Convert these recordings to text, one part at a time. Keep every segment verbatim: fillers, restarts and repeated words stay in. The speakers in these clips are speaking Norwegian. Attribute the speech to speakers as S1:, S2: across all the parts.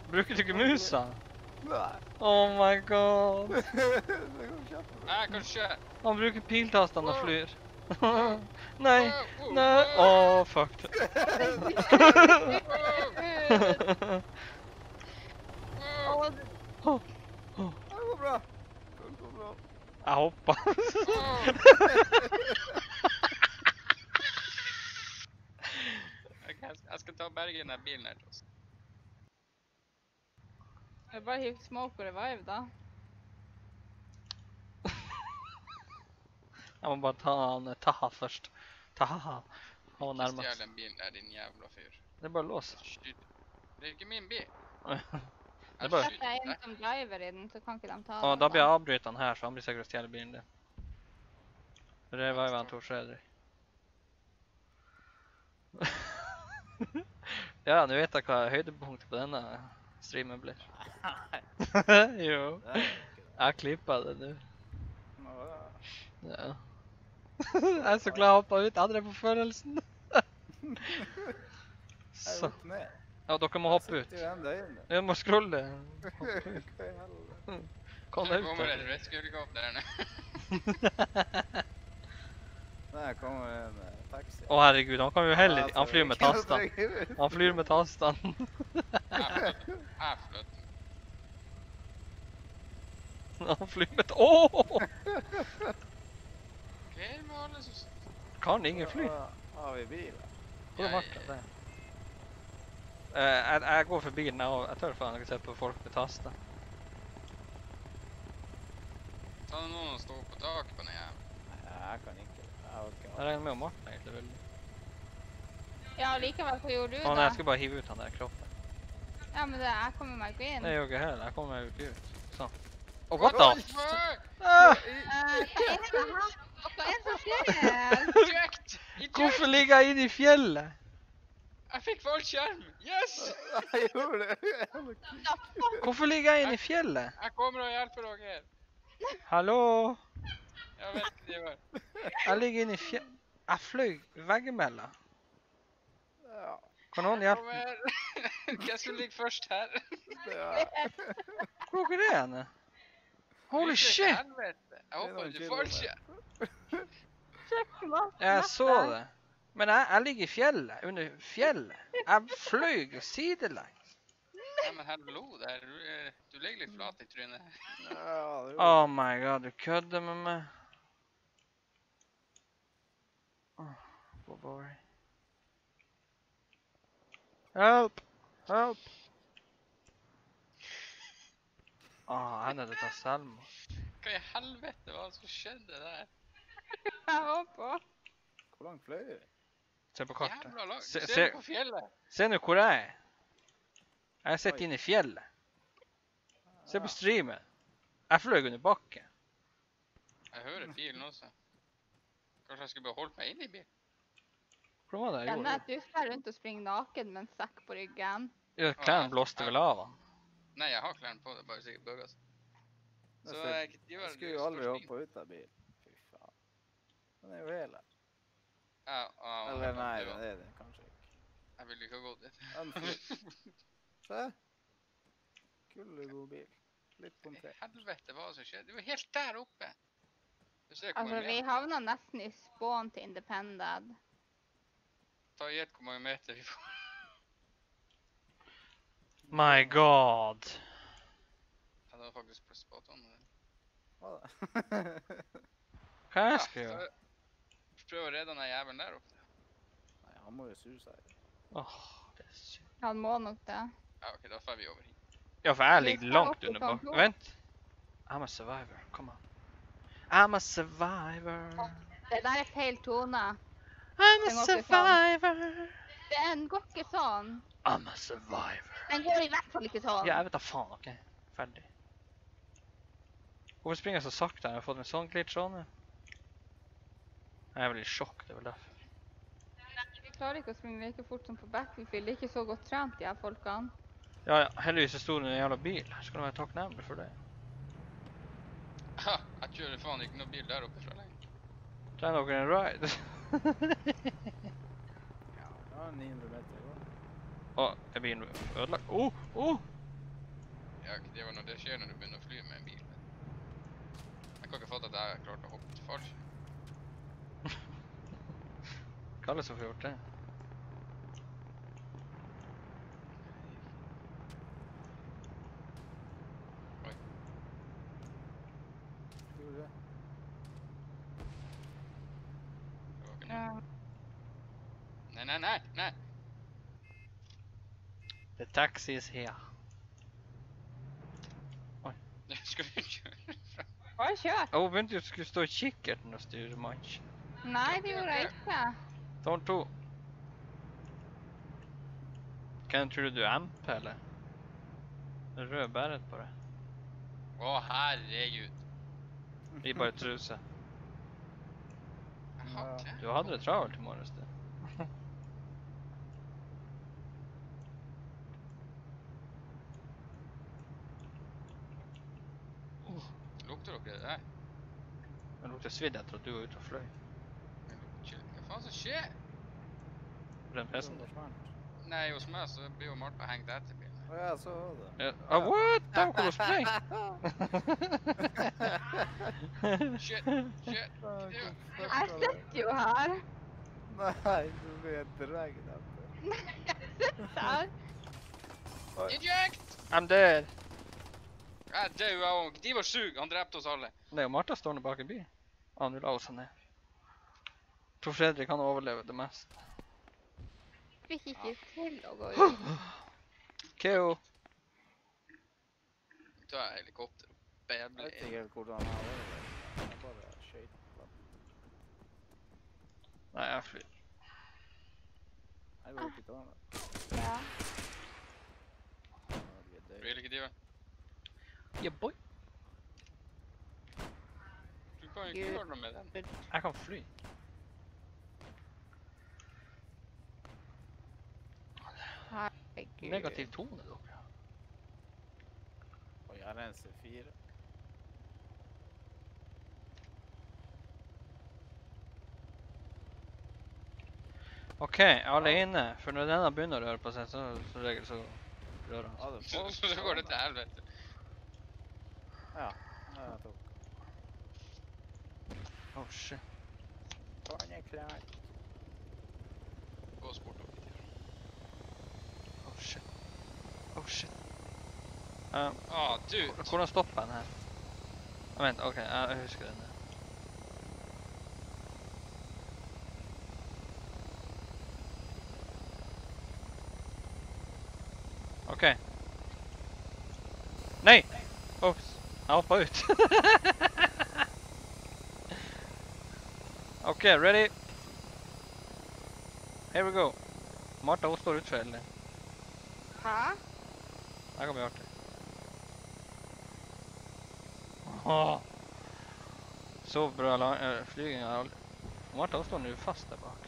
S1: Bruker du ikke musa?
S2: Nei.
S1: Oh my god.
S2: Det går kjempebra.
S3: Nei, kanskje.
S1: Han bruker piltastene og
S3: Wow.
S1: flyr.
S3: Wow.
S1: Nei,
S3: Wow,
S1: nei.
S3: wow.
S1: Åh, fuck.
S3: Wow.
S1: Åh, åh.
S2: Det går bra. Det går bra.
S1: Jeg hoppa.
S3: Wow. Ok, jeg skal- jeg skal ta og berge den her bilen her til oss.
S4: Jeg bare hiv smoke og revive, da.
S1: Jeg må bare ta han Taha først. Taha. Han var
S3: Ikke
S1: nærmest.
S3: stjel den bilen der, din jævla fyr.
S1: Det er bare lås.
S3: Skyt. Det er ikke min bil.
S1: Det er
S3: Jeg
S1: bare-
S4: Hvis
S3: skyter
S4: det er en
S3: deg.
S4: som driver i den, så kan ikke de ta
S1: Og
S4: den.
S1: da blir jeg avbrytet han her, så han blir sikkert å stjele bilen din. Revive han Tor Fredrik. Ja, nå vet jeg hva høydepunktet på denne streamen blir. Jo,
S2: Det er ikke det.
S1: jeg klippet det nå.
S2: Nå, ja.
S1: Ja. Jeg er så glad jeg hoppet ut, jeg drev på følelsen.
S2: Jeg
S1: Så.
S2: er opp ned.
S1: Ja, dere må hoppe ut.
S2: Jeg sitter jo enda inne.
S1: Jeg må scrolle.
S2: Hva i helvete?
S1: Kom
S3: Det
S1: deg ut
S3: kommer et
S1: der.
S3: rescue-helikopter her nå.
S2: Nei, jeg kommer en eh, taxi.
S1: Å herregud, han kan jo heller,
S2: Ja,
S1: han flyr med
S2: sorry.
S1: tastene. Han flyr med tastene.
S3: Jeg er flott.
S1: Han flyr med, åh!
S3: Ok, med alle som...
S1: Kan ingen fly?
S2: Da har vi bil.
S1: Hvor er Martha? Der. Eh, jeg, jeg går forbi den, og jeg tør faen ikke se på folk med taster.
S3: Ta noen og stå på taket på den jævla.
S2: Nei, jeg kan ikke. Jeg har ikke
S1: Jeg regner med om Martha egentlig vil.
S4: Ja, likevel, hva gjorde du
S1: Å nei,
S4: da?
S1: jeg skal bare hive ut han der kroppen.
S4: Ja, men det, jeg kommer meg ikke inn.
S1: Det gjør ikke heller, jeg kommer meg jo ikke ut. Sånn. Å,
S3: What
S1: what
S3: the
S1: the?
S3: fuck?
S1: Ah!
S4: Eh, hva er det her? Hva er det som skjer?
S3: Eject! Eject!
S1: Hvorfor ligger jeg inne i fjellet?
S3: Jeg fikk fallskjerm! Yes!
S2: Jeg gjorde det.
S1: Hvorfor ligger jeg inne i fjellet?
S3: Jeg kommer og hjelper dere.
S1: Hallo?
S3: Jeg vet ikke det var.
S1: Jeg ligger inne i fjellet. Jeg fløy veggimellom.
S2: Ja.
S1: Kan noen
S3: Kom
S1: hjelpe?
S3: her. Hvem som ligger først her?
S2: Ja.
S1: Hvor er det henne? Holy
S3: Hvilket
S1: shit!
S3: helvete. Jeg håper
S2: noen
S3: du
S2: kilo
S3: fallskjerm.
S4: Sjekk hva som
S1: Jeg
S4: er
S1: så
S4: dette.
S1: det. Men jeg, jeg ligger i fjellet, under fjellet. Jeg fløy sidelengs.
S3: Nei, men hallo der. Du, eh, du ligger litt flat i trynet.
S2: Ja, det gjorde
S1: Oh my god, du kødder med meg. Oh, boy. Help! Help! Åh, henne det tar selvmord.
S3: Hva i helvete var det som skjedde der?
S4: Jeg håper.
S2: Hvor langt fløy vi?
S1: Se på kartet.
S3: Jævla langt.
S1: Se,
S3: Se
S1: se,
S3: på fjellet.
S1: se nå hvor jeg er. Jeg sitter
S2: Oi.
S1: inne i fjellet. Se på streamen. Jeg fløy under bakken.
S3: Jeg hører bilen også. Kanskje jeg skulle bare holdt meg inn i bilen?
S1: Hvordan var det jeg
S4: Denne
S1: gjorde?
S4: at du skal rundt og springe naken med en sekk på ryggen.
S1: Ja, klærne blåste vel av han.
S3: Nei, jeg har klærne på, det er bare sikkert bøgget. Så
S2: Jeg
S3: jeg gjør
S2: Jeg skulle jo aldri hoppe ut av bilen. Fy faen. Den er jo hel her.
S3: Ja, ja,
S2: Eller nei,
S3: det
S2: den
S3: var-
S2: er det kanskje ikke.
S3: Jeg ville ikke ha gått dit.
S2: Den fly- Se. Kul god bil. Litt
S3: Hva i
S2: pomfret.
S3: helvete hva som skjedde? Det var helt der oppe. Du ser hvor
S4: Altså,
S3: mange
S4: vi
S3: meter.
S4: havna nesten i spawn til Independent.
S3: Ta og gjett hvor mange meter vi får.
S1: My god.
S3: Ja, det var faktisk på spot on.
S2: Hva da?
S1: Hva jeg
S3: Ja,
S1: skal gjøre?
S3: så prøv å redde den jævelen der oppe.
S2: Nei, han må jo suicide.
S1: Åh, det er synd.
S4: Han må nok det.
S3: Ja, ok, da får vi over hit.
S1: Ja, for jeg
S4: Vi
S1: ligger
S4: skal
S1: langt
S4: opp i
S1: under
S4: sånn
S1: bakken.
S4: blå.
S1: Vent. I'm a survivor. Come on. I'm a survivor.
S4: Det der er feil tone.
S1: I'm a
S4: Den går ikke sånn.
S1: survivor.
S4: Den går ikke sånn.
S1: I'm a survivor.
S4: Den går i hvert fall ikke sånn.
S1: Ja, jeg vet da faen. Ok, ferdig. Hvorfor springer jeg så sakte? Har jeg fått en sånn glitch sånn? Jeg er vel i sjokk, det er vel derfor.
S4: Vi klarer ikke å springe like fort som på Battlefield. Det er ikke så godt trent, de her folkene.
S1: Ja, ja, heldigvis er stor en jævla bil. Her skal du være takknemlig for det.
S3: Ha, jeg kjører faen ikke noen bil der oppe fra lenger.
S1: Trenger dere en ride?
S2: Ja, ja, ni hundre meter. Ja.
S1: Å, er bilen ødelagt? Åh, åh!
S3: Ja, det var når det skjer når du begynner å fly med en bil. Jeg kan ikke fatte at jeg klarte å hoppe til fallskjerm.
S1: Kalle som får gjort det.
S3: Oi.
S2: Gjorde det?
S3: Det var ikke noe.
S4: Ja.
S3: Nei, nei, nei, nei.
S1: The taxi is here.
S3: Skal vi kjøre fra?
S4: Bare kjør.
S1: Å, oh, vent, du skulle stå i kikkerten og styre match.
S4: Nei, det gjorde jeg ikke.
S1: Tårn to. Kan tror du M P, eller? Det er rød bæret på det.
S3: Å, herregud.
S1: I bare truse.
S3: Jeg har klær.
S1: Du hadde det travelt i morges, du.
S3: Lukter dere det der?
S1: Det lukter svidd etter at du var ute og fløy.
S3: Men chill. Hva faen som skjer?
S1: På den pressen.
S3: Nei, hos meg så blir jo Martha hengt etter bilen.
S2: Å ja, så var det.
S1: Ja. Ah, what? Der kom du spreng!
S3: Shit, shit.
S4: Jeg sitter jo her.
S2: Nei, du blir en dragd etter.
S4: Jeg sitter her.
S3: Eject!
S1: I'm dead!
S3: Jeg er død, jeg òg. De var sug. Han drepte oss alle.
S1: Det er jo Martha stående bak i bil. Han vil la oss ned. Tor Fredrik kan overleve det meste.
S4: Fikk ikke til å gå ut.
S1: Keo.
S3: Da er helikopter og
S2: Jeg vet
S3: babler.
S2: ikke helt hvordan jeg var det. Jeg bare skjøt på.
S1: Nei, jeg flyr.
S2: Jeg går opp i tårnet.
S4: Ja.
S2: Vi er døde.
S3: Vil ikke de vel?
S1: Yeah, boy.
S3: Du kan jo ikke gjøre noe med den.
S1: Jeg kan fly.
S4: Herregud.
S1: Negativ tone, dere.
S2: Og jeg har en C fire.
S1: Ok, alle er inne. For når denne begynner å røre på seg, så som regel så rører han.
S2: Ja, det
S3: Så,
S2: folk.
S3: så går det til helvete.
S2: Ja, ja, jeg tok.
S1: Oh shit.
S2: Tårnet er klar.
S3: Gå sport opp i tida.
S1: Oh shit. Oh shit. Um,
S3: Ah, dude.
S1: hvordan stopper den her? Ah, vent, ok, jeg, jeg husker den. Ok. Nei! Ops, jeg hoppet ut. Ok, ready? Here we go. Martha, hun står utfor eller?
S4: Hæ?
S1: Det kan bli artig. Åh. Så bra la- eh, flyging har aldri... Martha, hun står nu fast der bak.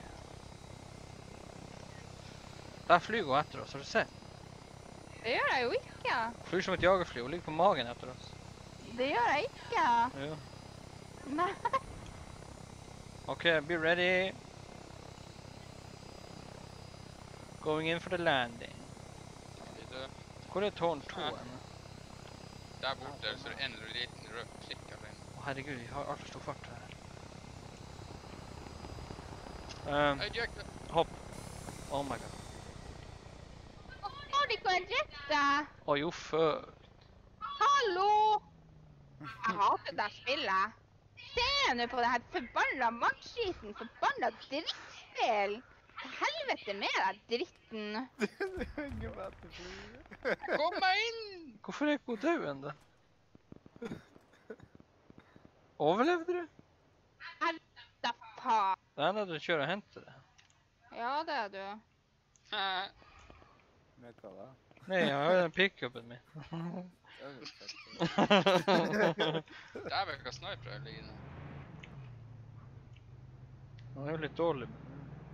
S1: Der flyger hun etter oss, har du sett?
S4: Det gjør jeg jo ikke.
S1: Flyr som et jagerfly, hun ligger på magen etter oss.
S4: Det gjør jeg ikke.
S1: Ja.
S4: Nei.
S1: Ok, be ready. Going in for the landing.
S3: Vi dør.
S1: Hvor er tårn to?
S3: Ja.
S1: henne?
S3: Der borte så er det en liten rød prikk av en.
S1: Å herregud, vi har altfor stor fart her. Um,
S3: Eject!
S1: hopp. Oh my god.
S4: Har de ikke drept deg?
S1: Å jo, før.
S4: Hallo! Jeg hater det spillet. Se nå på det her forbanna matchskiten, forbanna drittspill. Til helvete med deg dritten.
S2: Du henger meg til flyet.
S3: Kom meg inn!
S1: Hvorfor er ikke hun død enda? Overlevde du?
S4: Da faen.
S1: Det er når du kjører og henter det.
S4: Ja, det er du.
S3: Hæ?
S2: Med hva da?
S1: Nei, jeg har jo den pick-upen min.
S2: Det er jo fett.
S3: Der vel hva sniper jeg ligger nå.
S1: Han er jo litt dårlig, men...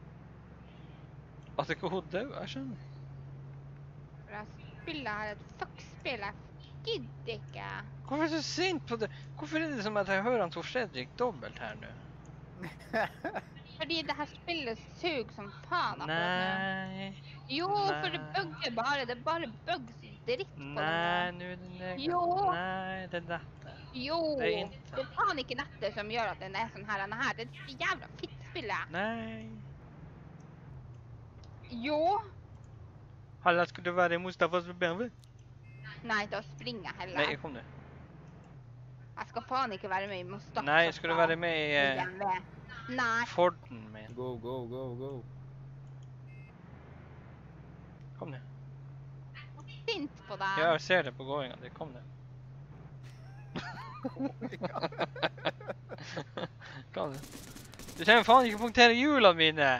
S1: At ikke hun død, jeg skjønner.
S4: For jeg spiller her et fuckspill. Jeg gidder ikke.
S1: Hvorfor er du så sint på det? Hvorfor er det som at jeg hører han Tor Fredrik dobbelt her nå?
S4: Fordi det her spillet suger som faen akkurat nå.
S1: Nei.
S4: Jo, for det
S1: Nei.
S4: bugger bare. Det er bare bugs dritt på
S1: Nej,
S4: det
S1: nu är det negativt.
S4: Jo.
S1: Nej, det är detta.
S4: nå. Jo,
S1: Det är inte.
S4: det er faen ikke nettet som gjør at den er sånn her. Denne her. Det er det jævla fittspillet.
S1: Nej.
S4: Jo.
S1: Halla, ska du vara i Mustafas B M W?
S4: Nei, da springer jeg heller.
S1: Nej, kom nu.
S4: Jeg skal faen ikke være med i Mustafa.
S1: Nej, ska du vara med i
S4: B
S1: eh,
S4: M W. Nei.
S1: Forden med?
S2: Go, go, go, go.
S1: Kom nu.
S4: Sint på deg.
S1: Jag ser det på gåingen. Det kom nu. Kom nu. Du kan fan inte punktera hjula mine.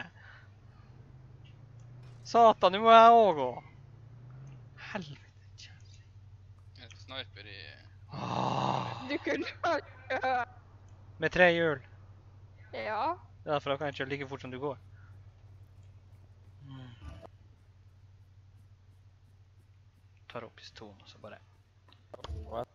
S1: Satan, nu må jag också. Helvete.
S3: Et sniper i...
S1: Åh.
S4: Du kunne ha
S1: Med tre hjul.
S4: Ja.
S1: Därför kan jag köra lika fort som du går. Mm. Tar upp pistolen och så bara.
S2: What?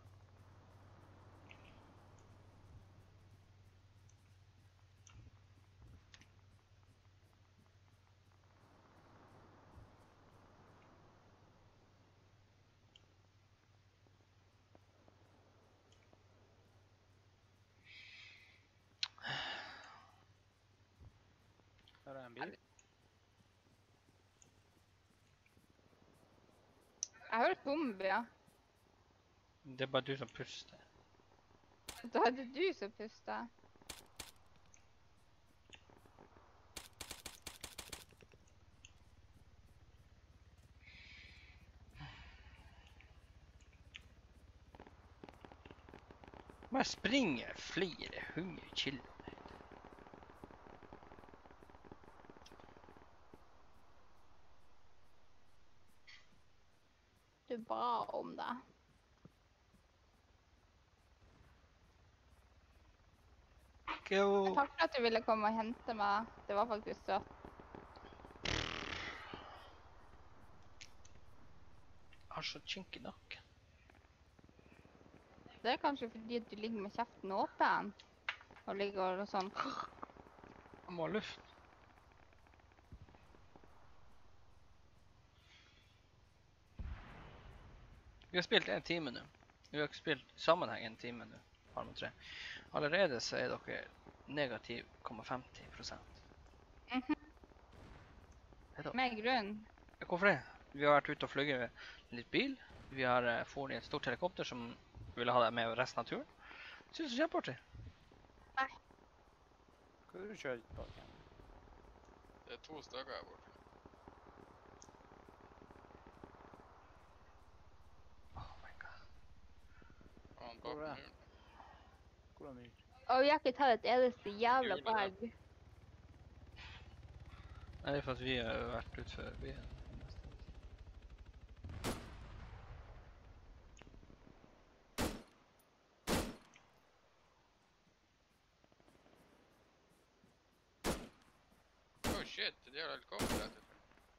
S2: Här är en bil.
S4: Jeg hører zombier.
S1: Det är bara du som pustar.
S4: Da er det du som puster.
S1: Man springer flera hundra kilometer.
S4: Du ba om det.
S1: Go.
S4: Takk for at du ville komme og hente meg. Det var faktisk søtt.
S1: Jag har så kink i nacken.
S4: Det er kanskje fordi at du ligger med kjeften åpen. Og ligger og sånn.
S1: Jag må ha luft. Vi har spelat en timme nu. Vi har spelat sammanhang en timme nu. Arma tre. Allerede så är dere negativ komma femtio procent.
S4: Mhm. Med grunn.
S1: Hvorfor det? Vi har vært ute og fløyet med litt bil. Vi har uh, fått i et stort helikopter som ville ha det med resten av turen. Synes det er kjempeartig.
S4: Nei.
S2: Hva er det du kjører tilbake?
S3: Det er to stykker her borte.
S1: Oh my god.
S3: Og han
S2: Hvor
S3: bak
S2: er det?
S3: muren.
S2: Hvor er myr?
S4: Og vi har ikke tatt et eneste jævla
S3: Julen, da.
S4: bag.
S1: Nei, det er for at vi har vært ute for vi er
S3: Oh shit, det er helikopter rett etter.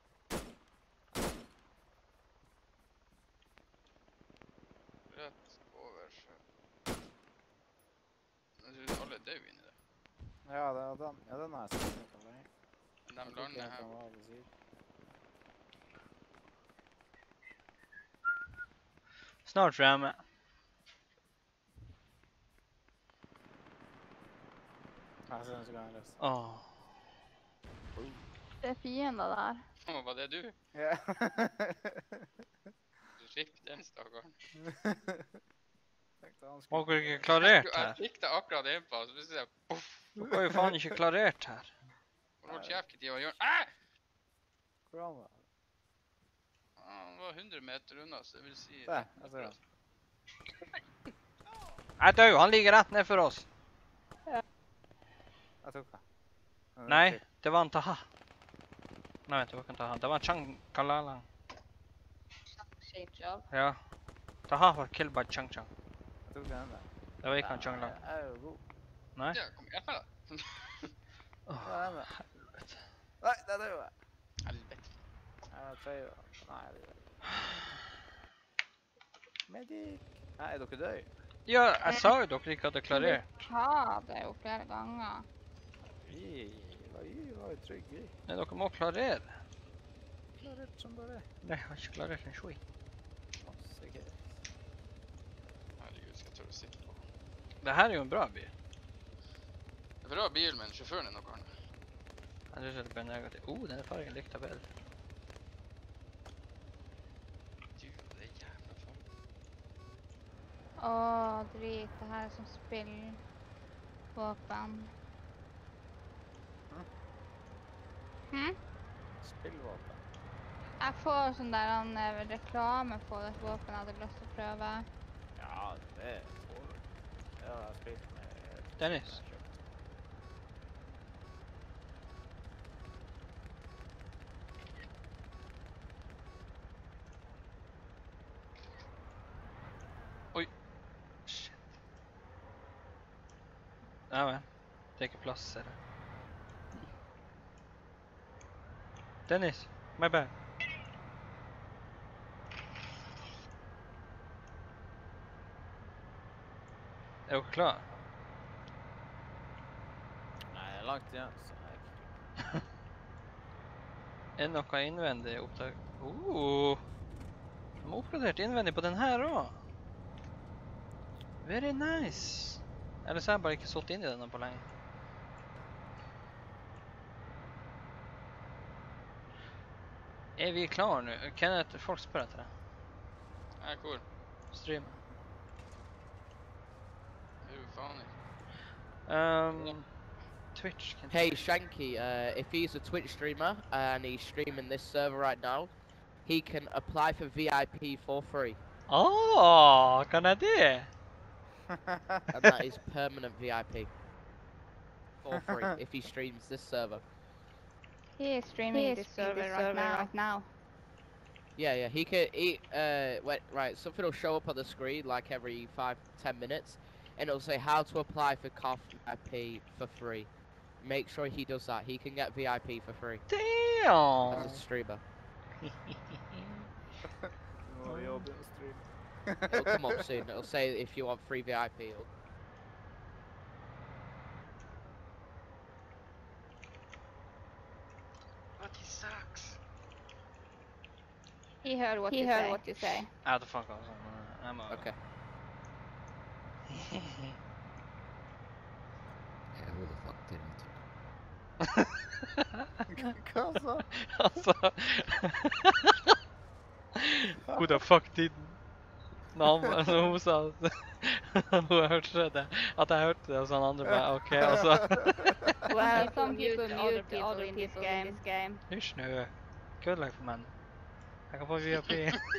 S3: Rett over sjø. Jeg tror alle er døde inni det.
S2: Ja, det er den. Ja, den har jeg sett litt av deg.
S3: Men de lander her.
S1: snart fremme.
S2: Jeg ser den så gang løs.
S1: Åh.
S4: Det er fiender der.
S3: Åh, var det du?
S2: Ja.
S3: Du fikk den, stakkaren.
S2: Tenkte han
S1: Må
S2: skulle...
S1: dere ikke klarert
S3: Jeg
S1: her?
S3: fikk det akkurat innpå, så plutselig jeg, poff!
S1: Dere har jo faen ikke klarert her.
S3: Og nå kjefket de og gjør, æh!
S2: Hvor er han da?
S3: Han var hundre meter unna, så det vil si...
S2: Der, jeg ser han.
S1: Jeg er død, han ligger rett ned for oss.
S2: Jeg tok han. Den er
S1: Nei,
S2: til.
S1: det var en Taha. Nei, vent, det var ikke en Taha. Det var en Chang Kalala.
S4: Shape job.
S1: Ja. Taha var killed by Chang Chang.
S2: Jeg tok den der.
S1: Det var ikke en Chang Lang.
S2: Jeg er jo god.
S1: Nei?
S3: Ja, kom igjen da.
S1: Åh,
S2: Ja, den der.
S1: helvete.
S2: Nei, det er det jo jeg.
S3: Helvete.
S2: Jeg tror jo... Nei, det er det. Medic. Nei, er dere døde?
S1: Ja, jeg sa jo dere ikke hadde klarert.
S4: Ja, det er jo flere ganger.
S2: Vi var jo trygge.
S1: Nei, dere må klarere.
S2: Klarert som bare.
S1: Nei, jeg har ikke klarert en skit. Det her er jo en bra bil.
S3: Det er bra bil, men sjåføren er noe annet.
S1: Jeg synes det blir negativt. Oh, denne fargen likte jeg bedre.
S3: Du, det er jævla farlig.
S4: Åh, drit. Det her er som spill. Våpen. Hm?
S2: Spillvåpen.
S4: Jeg får sånn der en eh, reklame på et våpen jeg hadde lyst til å prøve.
S2: Ja, det får du. Det har jeg spilt med.
S1: Dennis.
S2: Jeg har kjøpt.
S1: Shit. Ja, men. Det er ikke plass, ser jeg. Dennis, my bad. Er dere klar?
S2: Nei, det er langt igjen, så jeg er ikke klar.
S1: Er det noe innvendig opptak? Oh, de har oppgradert innvendig på den her også. Very nice. Eller så har jeg bare ikke solgt inn i denne på lenge. Er vi klar nå? Kenneth, folk spør etter det.
S3: Jeg er cool.
S1: Streamer.
S3: Det er jo faen ikke.
S1: Um, Twitch. Can
S5: Hey Shanky, uh, if he's a Twitch streamer and he's streaming this server right now, he can apply for V I P for free,
S1: Åh, kan jeg det?
S5: and that is permanent V I P for free if he streams this server.
S4: He is streaming
S6: He is
S4: this
S6: streaming
S4: server
S6: this
S4: right
S6: server
S4: now.
S6: right now.
S5: Yeah, yeah, he can. He uh, wait, right. Something will show up on the screen like every five, ten minutes, and it'll say how to apply for C O F V I P for free. Make sure he does that. He can get V I P for free
S1: Damn!
S5: as a streamer.
S2: Nå må vi jobbe og streame.
S5: It'll come up soon. It'll say if you want free V I P. It'll-
S3: But he sucks.
S4: He heard what
S6: He
S4: you
S6: heard
S4: say.
S6: what you say.
S1: Jeg hadde fucka sånn. Jeg må...
S5: Okay.
S7: Yeah, who the fuck didn't?
S2: Hva sa?
S1: Altså... Who the fuck didn't? Nå, han- når hun sa... Hun hørte det. At jeg hørte det, og så han andre bare, ok, og så...
S6: Well,
S4: Some
S6: some
S4: people
S6: people
S4: mute
S6: mute
S4: the
S6: the
S4: other
S6: other
S4: people
S6: people
S4: in
S6: in this game.
S1: Hysj nå. Køddelag for menn. Jeg kan få V I P.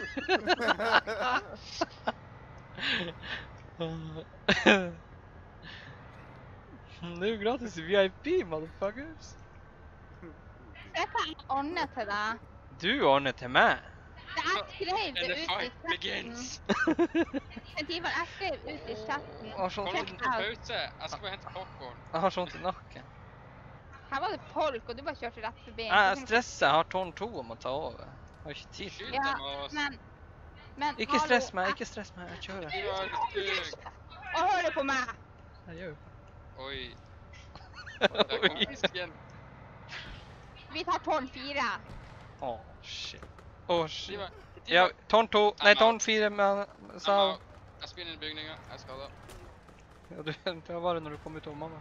S1: Det er jo gratis V I P, motherfuckers.
S4: Se hva jeg ordner til deg.
S1: Du ordner til meg.
S4: Jeg skrev det
S3: And the
S4: ut i
S3: fight
S4: chatten.
S3: begins.
S4: Men Ivar, jeg skrev ut i chatten.
S1: Jeg har sånn
S3: Hold
S1: til,
S3: på pause. Jeg skal bare hente popcorn.
S1: jeg har sånn til nakken.
S4: Her var det folk, og du bare kjørte rett forbi.
S1: Jeg er stresset, jeg har tårn to om å ta over. Jeg har ikke tid.
S3: Skyld
S4: Ja,
S3: dem av oss.
S4: men... Men
S1: Ikke stress
S4: hallo,
S1: meg, ikke stress meg, jeg kjører.
S3: Du er stygg.
S4: Og hør på meg!
S1: Jeg gjør
S3: Oi. Der kom
S1: Oi.
S3: fisken.
S4: Vi tar tårn fire.
S1: Åh, shit. Åh, shit.
S3: Ivar,
S1: Ja,
S3: Ivar,
S1: tårn to, nei,
S3: I'm
S1: tårn
S3: out.
S1: fire, men
S3: I'm
S1: sa...
S3: out. Jeg spinner inn i bygninga. Jeg er skadet.
S1: Ja, du, det var bare når du kom ut av mamma.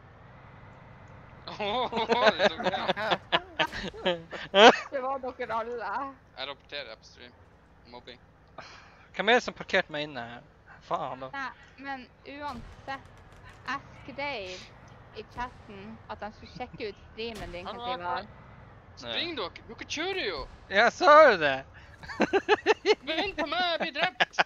S3: Åh, det tok det.
S4: Det var dere alle.
S3: Jeg rapporterer jeg på stream. Mobbing.
S1: Hvem er det som parkerte meg inne her? Faen da.
S4: Nei, men uansett, jeg skrev i chatten at de skulle sjekke ut streamen din,
S3: Hallo,
S4: Ivar.
S3: hallo. Spring dere. Dere kjører jo.
S1: Jeg sa jo det!
S3: Vent på meg, jeg blir drept.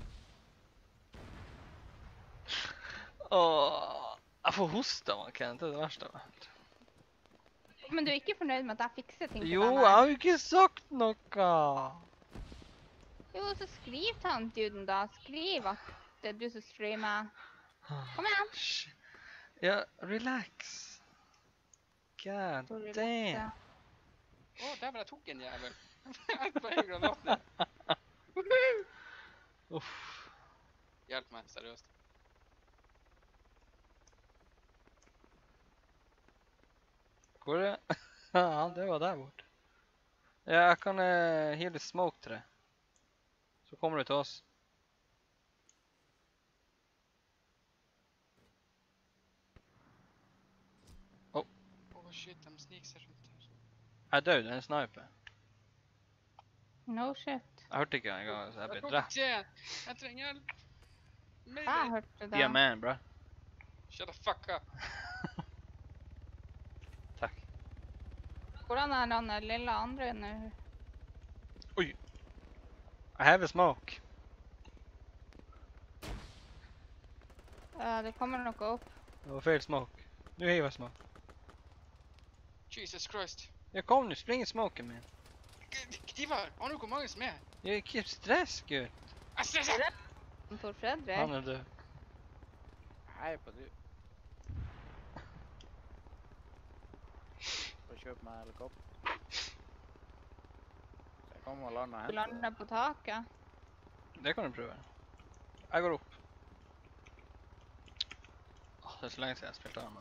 S1: Åh, jeg får hoste av han, Kenneth, det er det verste av alt.
S4: Men du er ikke fornøyd med at jeg fikser ting til
S1: Jo,
S4: deg?
S1: jeg har jo ikke sagt noe!
S4: Jo, så skriv til han duden da. Skriv at det er du som streamer. Kom igjen.
S1: Shit. Ja, relax. God
S4: Så relax,
S1: damn.
S4: ja.
S3: Å, der var jeg tok en jævel. Jeg på en granat.
S1: Uff.
S3: Hjelp meg, seriøst.
S1: Hvor er det? Ja, det var der borte. Ja, jeg kan uh, heale smoke til det. Så kommer du til oss.
S3: Shit, de sniker seg rundt her.
S1: Jeg er død, det er en sniper.
S4: No shit.
S1: Jeg hørte ikke engang, så jeg ble
S3: Jeg kommer
S1: drept.
S3: til. Jeg trenger hjelp.
S4: Jeg
S3: Mayday.
S4: hørte
S1: Be a
S4: det.
S1: man, bro.
S3: Shut the fuck up.
S1: Takk.
S4: Hvordan er han lille andre nå?
S1: I have a smoke.
S4: Uh, det kommer noe opp.
S1: Det var feil smoke. Nå hiver jeg smoke.
S3: Jesus Christ.
S1: Ja, kom nu, spring i smoken min.
S3: Knivar, har du hvor mange som er?
S1: Ja, ikke stress, gutt.
S3: Jeg stresser!
S4: Tor Fredrik.
S1: Han er død.
S2: Hei på du. Får kjøpe meg helikopter. Så jeg kommer og lander og
S4: Du
S2: henter
S4: lander på taket.
S1: Det kan du prøve. Jeg går opp. Åh, det er så lenge siden jeg spilte Arma.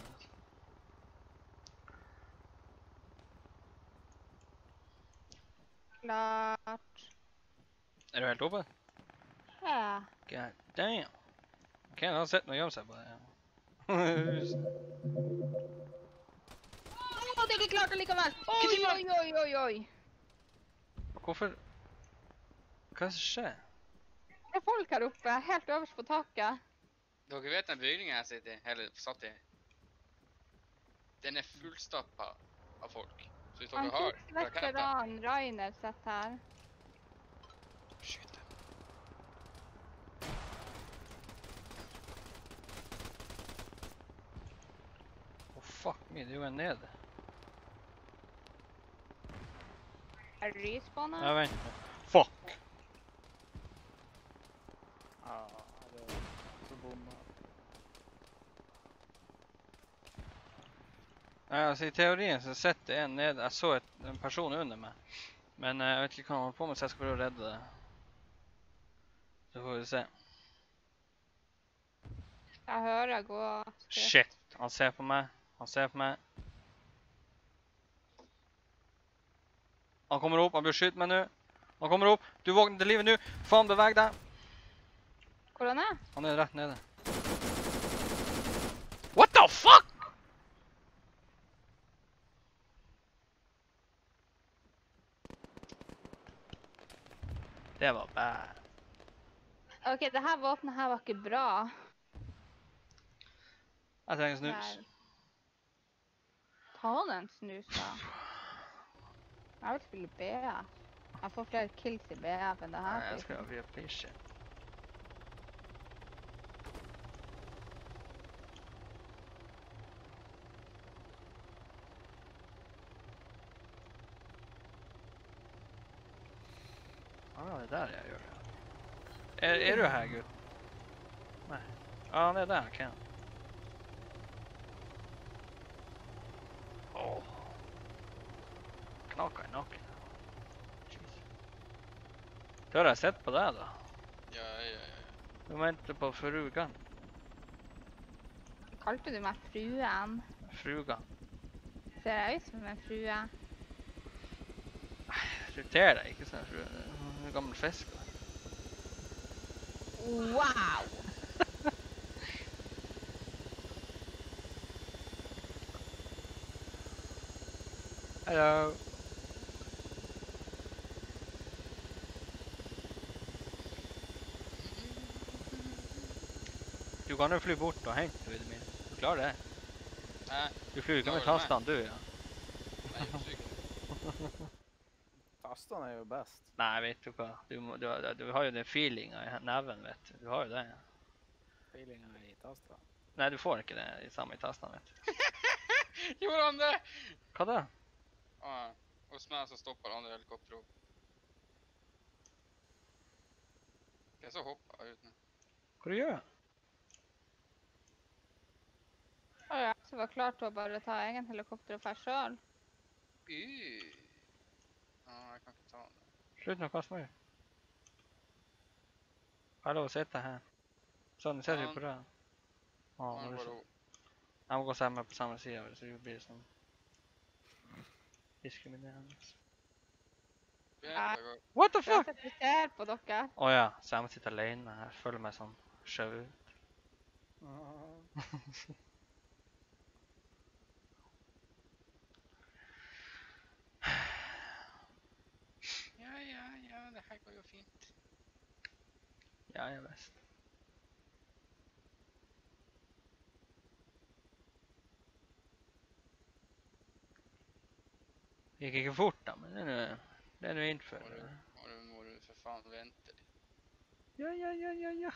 S4: Klart.
S1: Er du helt oppe?
S4: Ja.
S1: God damn. Ok, han har sett noe gjemme seg på det.
S4: Å, det er ikke klart allikevel! Oi, oi, oi, oi, oi!
S1: Hvorfor? Hva er det som skjer?
S4: Det er folk her oppe, helt øverst på taket.
S3: Dere vet den bygningen jeg sitter i, eller satt i? Den er fullstappa av folk. Så hvis
S4: Han
S3: dere har
S4: krigsveteran
S3: raketter...
S4: Rainer sitter her.
S3: Skyt dem.
S1: Oh, fuck me, det er jo en nede.
S4: Er det respawnet?
S1: Ja, vent. Fuck!
S2: Ja, det er så bomba.
S1: Ja, altså i teorien så sitter en nede. Jeg så et, en person under meg. Men eh, jeg vet ikke hva han holder på med, så jeg skal prøve å redde det. Så får vi se.
S4: Jeg hører gå skritt.
S1: Shit, han ser på meg. Han ser på meg. Han kommer opp, han bør skyte meg nå. Han kommer opp. Du våkner til livet nå. Faen, beveg deg.
S4: Hvor han er?
S1: Han er rett nede. What the fuck? Det var bad.
S4: Ok, det her våpenet her var ikke bra.
S1: Jeg trenger snus.
S4: Der. Ta den snus da. Jeg vil spille B F. Jeg får flere kills i B F enn det her.
S1: Nei, jeg skal bli appreciate. Ah, det er der jeg gjør det. Er, er du her, gutt? Nei. Ja, han er der, Ken. Åh. Knaka i nakken. Da har jeg sett på deg, da.
S3: Ja, ja, ja.
S1: Du mente på frugan.
S4: Kalte du meg fruen?
S1: Frugan.
S4: Ser jeg ut som en frue?
S1: Irriterer deg, ikke sånn frue. Du er en gammel fisk. Da.
S4: Wow!
S1: Hallo. Du kan jo fly bort og hente det, min. Du klarer det.
S3: Hæ?
S1: Du flyr ikke med
S3: Klarer du
S1: tastene, du, ja.
S3: Nei, jeg er syk.
S2: Tastene er jo best.
S1: Nei, vet du hva. Du, må, du, har- du har jo den feelinga i neven, vet du. Du har jo det, ja.
S2: Feelinga i tasta.
S1: Nei, du får ikke det i samme i tastene, vet du.
S3: Gjorde han det?
S1: Hva da?
S3: Ah, hos meg så stopper andre helikopter opp. Jeg så hoppa ut nå.
S1: Hva du gjør?
S4: Å ja, så var klar til å bare ta egen helikopter og fær selv.
S3: Uh. Ah, jeg kan ikke ta den.
S1: Slutt nå, kaste meg ut. Jeg har lov å sitte her. Sånn, du sitter jo på det. Å,
S3: Han
S1: nå er det
S3: bare
S1: så-
S3: opp.
S1: Jeg må gå sammen på samme side, så det blir sånn diskriminerende.
S3: Ja, det går.
S1: What the
S4: Jeg
S1: fuck?
S4: setter ser på dere.
S1: Å ja, så jeg må sitte alene her. Føler meg sånn skjøv ut.
S3: her går jo fint.
S1: Ja, jeg vet. Det gikk ikke fort da, men det er nå- det er nå innenfor.
S3: Må du, må du, må du for faen vente litt.
S1: Ja, ja, ja, ja, ja.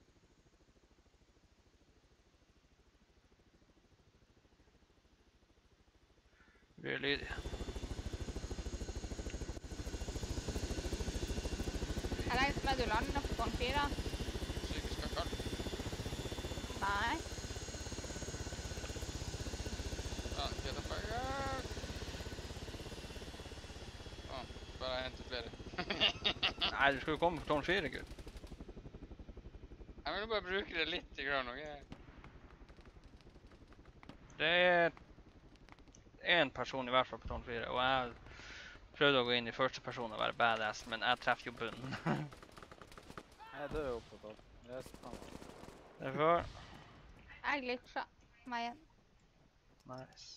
S1: Det blir lydig.
S4: Jeg regner med du lander på tårn fire.
S3: Så ikke skal kaldt.
S4: Nei.
S3: Ja, get the fuck out. Å, bare hente flere.
S1: Nei, du skal jo komme på tårn fire, gutt.
S3: Jeg vil bare bruke det litt i grann, ok?
S1: Det er en person i hvert fall på tårn fire, og jeg prøvde å gå inn i første person og være badass, men jeg treffer jo bunnen.
S2: Jeg dør jo på topp. Det er sånn.
S1: Derfor.
S4: Jeg glitcha meg igjen.
S1: Nice.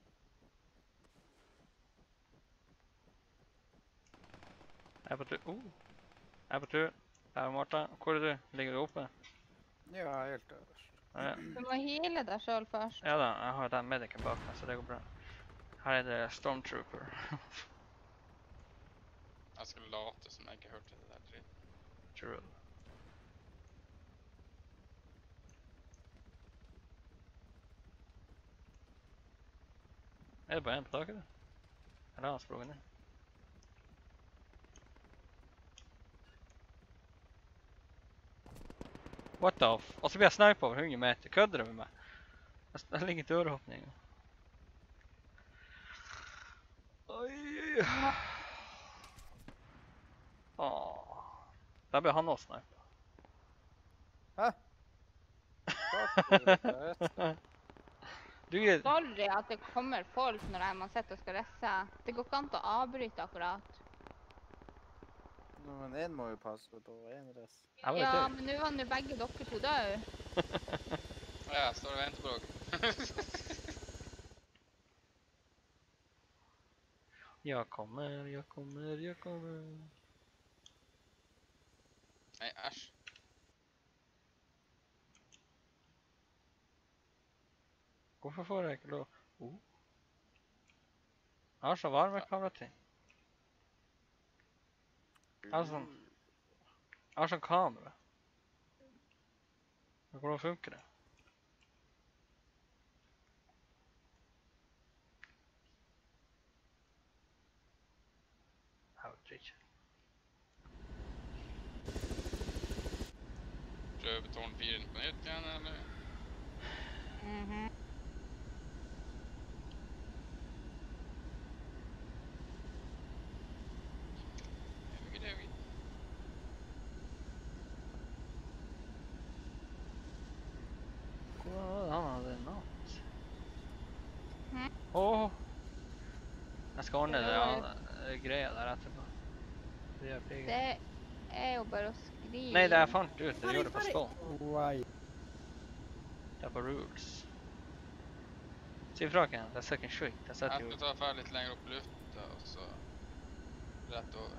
S1: Jeg er på tur. Oh. Jeg er på tur. Der er Martha. Hvor er du? Ligger du oppe?
S2: Ja, helt øverst.
S1: Ja,
S4: Du må heale deg selv først.
S1: ja da, jeg har den medicen bak meg, så det går bra. Her er det Stormtrooper.
S3: Jeg skal late som jeg ikke hørte det der dritt.
S1: True. Er det bare en på taket? Eller har han sprunget ned? What the f... Og så blir jeg snipet over hundre meter. Kødder du med meg? Jeg, jeg ligger i døråpningen. Oi. Åh. Der ble han også snipet.
S2: Hæ? Fuck, det er rett.
S1: Du er...
S4: Sorry at det kommer folk når jeg må sitte og skal resse. Det går ikke an å avbryte akkurat.
S2: Nå, men en må jo passe på en rest.
S1: Jeg var
S4: Ja,
S1: litt
S4: men nå var nå begge dere to døde.
S3: Ja, jeg står og venter på dere.
S1: Jeg kommer, jeg kommer, jeg kommer.
S3: Nei, æsj.
S1: Hvorfor får jeg ikke lov? Oh. Jeg har så varmekamerating. Jeg har sånn... Jeg har sånn kamera. Men hvordan funker det? Jeg vet ikke.
S3: Prøve tårn fire på nytt igjen, eller?
S4: Mhm.
S3: Jeg vet ikke.
S1: Hvordan var det han hadde natt?
S4: Hm?
S1: Åh! Jeg skal ordne
S4: Det
S1: det,
S4: var
S1: ja, det greia der etterpå. Det er pigget.
S4: Det er jo bare å skrive.
S1: Nei, det jeg fant ut, det gjorde det på stål.
S2: Why?
S1: Det er på rules. Si ifra ikke, det er second shriek, det
S3: Jeg
S1: setter jo...
S3: skal ta ferdig litt lenger opp i lufta, og så rett over.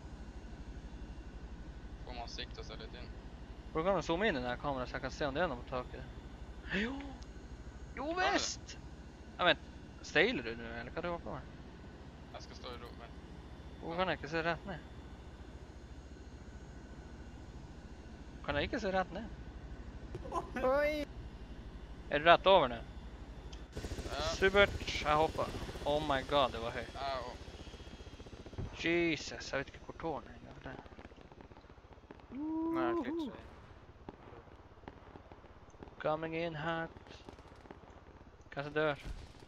S3: Får man sikta seg litt inn.
S1: Hvor kan du zoome inn i det her kameraet så jeg kan se om det er noe på taket? Jo! Jo visst! Jeg vet, steiler du nå, eller hva du håper med?
S3: Jeg skal stå i ro, men
S1: Hvor kan jeg ikke se rett ned? Kan jeg ikke se rett ned?
S2: Oi!
S1: Er du rett over nå?
S3: ja,
S1: Supert, jeg hopper. Oh my god, det var høyt.
S3: jeg og
S1: Jesus, jeg vet ikke hvor tårn er engang. Det.
S2: Nei, jeg klikker seg.
S1: Coming in hot. Hva som dør?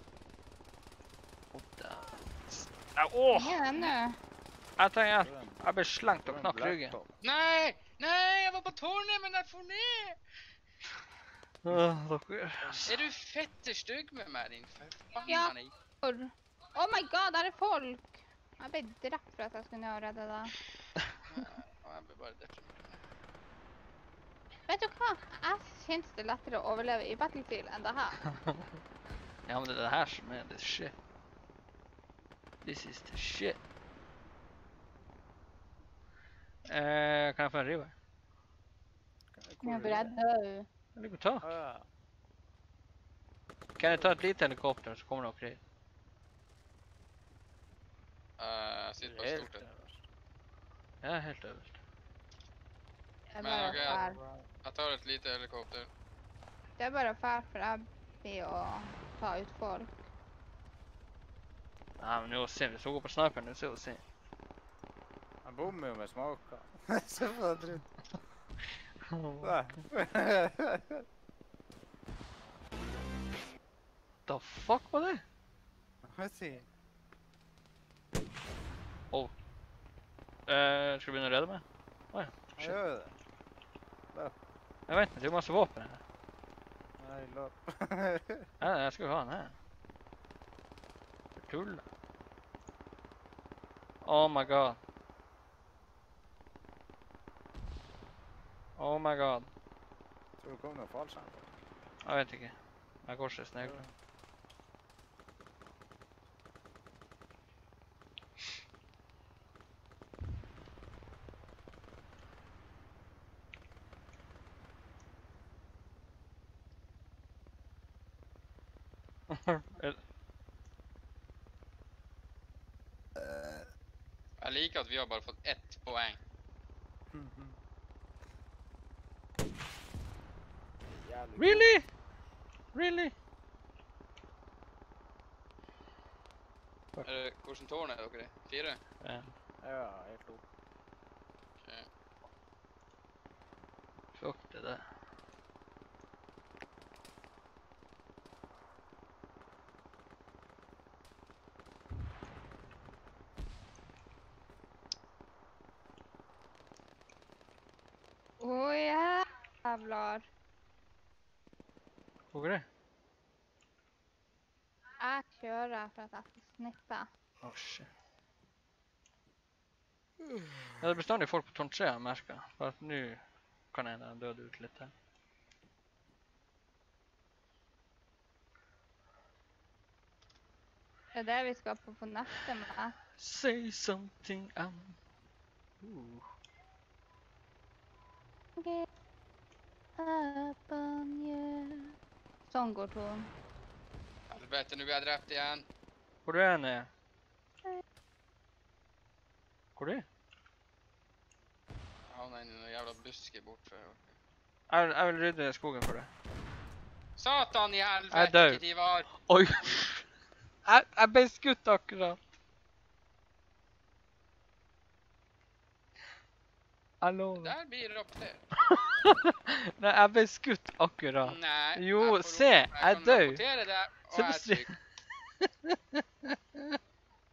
S1: Åh, da. Au, åh!
S4: Ingen ennå.
S1: Jeg trenger hjelp. Jeg ble slengt og knakk ryggen.
S3: Nei! Nei, jeg var på tårnet, men jeg får ned!
S1: Åh, dere.
S3: Er du fette stygg med meg, din forbanna
S4: Ja.
S3: nei?
S4: For- Oh my god, der er folk! Jeg ble drept for at jeg skulle ned og redde deg.
S3: Ja, jeg ble bare deprimert.
S4: Vet du hva? Jeg synes det er lettere å overleve i Battlefield enn det her.
S1: Ja, men det er det her som er the shit. This is the shit. Eh, kan jeg få en river?
S4: Jeg er redd død.
S1: Jeg ligger på tak.
S2: Å, ja.
S1: Kan jeg ta et lite helikopter, så kommer dere hit?
S3: Uh, jeg sitter på et
S2: Helt
S3: stort et.
S2: øverst.
S1: Jeg er helt øverst.
S4: Det er
S3: Men
S4: bare
S3: ok,
S4: fæl.
S3: Jeg tar et lite helikopter.
S4: Det er bare fæl, for jeg blir å ta ut folk.
S1: Nei, men nå ser vi. Så gå på sniperen, nå ser vi se.
S2: Han bommer jo med smoka. Se på det dritt. Der.
S1: The fuck var det?
S2: Hva sier?
S1: Oh. Eh, skal du begynne å redde meg? Åja,
S2: Han
S1: shit.
S2: gjør jo det.
S1: Jeg vet ikke, det er jo masse våpen her.
S2: Nei, løp.
S1: Ja, jeg skal jo ha den her. For tull. Oh my god. Oh my god.
S2: Tror du kom noe fallskjerm?
S1: Jeg vet ikke. Jeg går ikke snegler.
S3: Jeg liker at vi har bare fått ett poeng.
S2: Jævlig
S1: Really? Really?
S3: Er det, hvordan tårn er dere i? Fire?
S1: Ja.
S2: god. Ja, helt opp.
S3: Ok.
S1: Fuck det der.
S4: Å, jævlar.
S1: Hvor er det?
S4: Jeg kjører for at jeg skal snippe.
S1: Åh, shit. Ja, det er bestandig folk på tårn tre, jeg merker. Bare at nå kan jeg da døde ut litt her.
S4: Det er det vi skal på på neste med.
S1: Say something, um... Uh.
S4: Get up on you. Sånn går tonen.
S3: Helvete, nå blir jeg drept igjen.
S1: Hvor er den? er? Hvor er det?
S3: Jeg havner inn i noen jævla busker bortfor.
S1: Jeg vil, jeg vil rydde skogen for deg.
S3: Satan i
S1: Jeg er
S3: helvete,
S1: død.
S3: ikke de var.
S1: Oi! Jeg, jeg ble skutt akkurat. Jeg lover.
S3: Der blir det rapportert.
S1: Nei, jeg ble skutt akkurat.
S3: Nei.
S1: Jo,
S3: jeg får
S1: se,
S3: opp-
S1: jeg er
S3: kan
S1: død.
S3: rapportere det, og
S1: Se på
S3: jeg er
S1: stri-
S3: syk.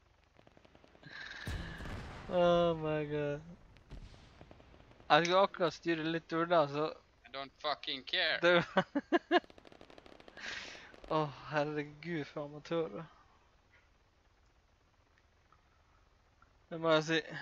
S1: Oh my god. Jeg skulle akkurat styre litt unna, så
S3: I don't fucking care.
S1: det... Åh, herregud for amatører. Det må jeg si.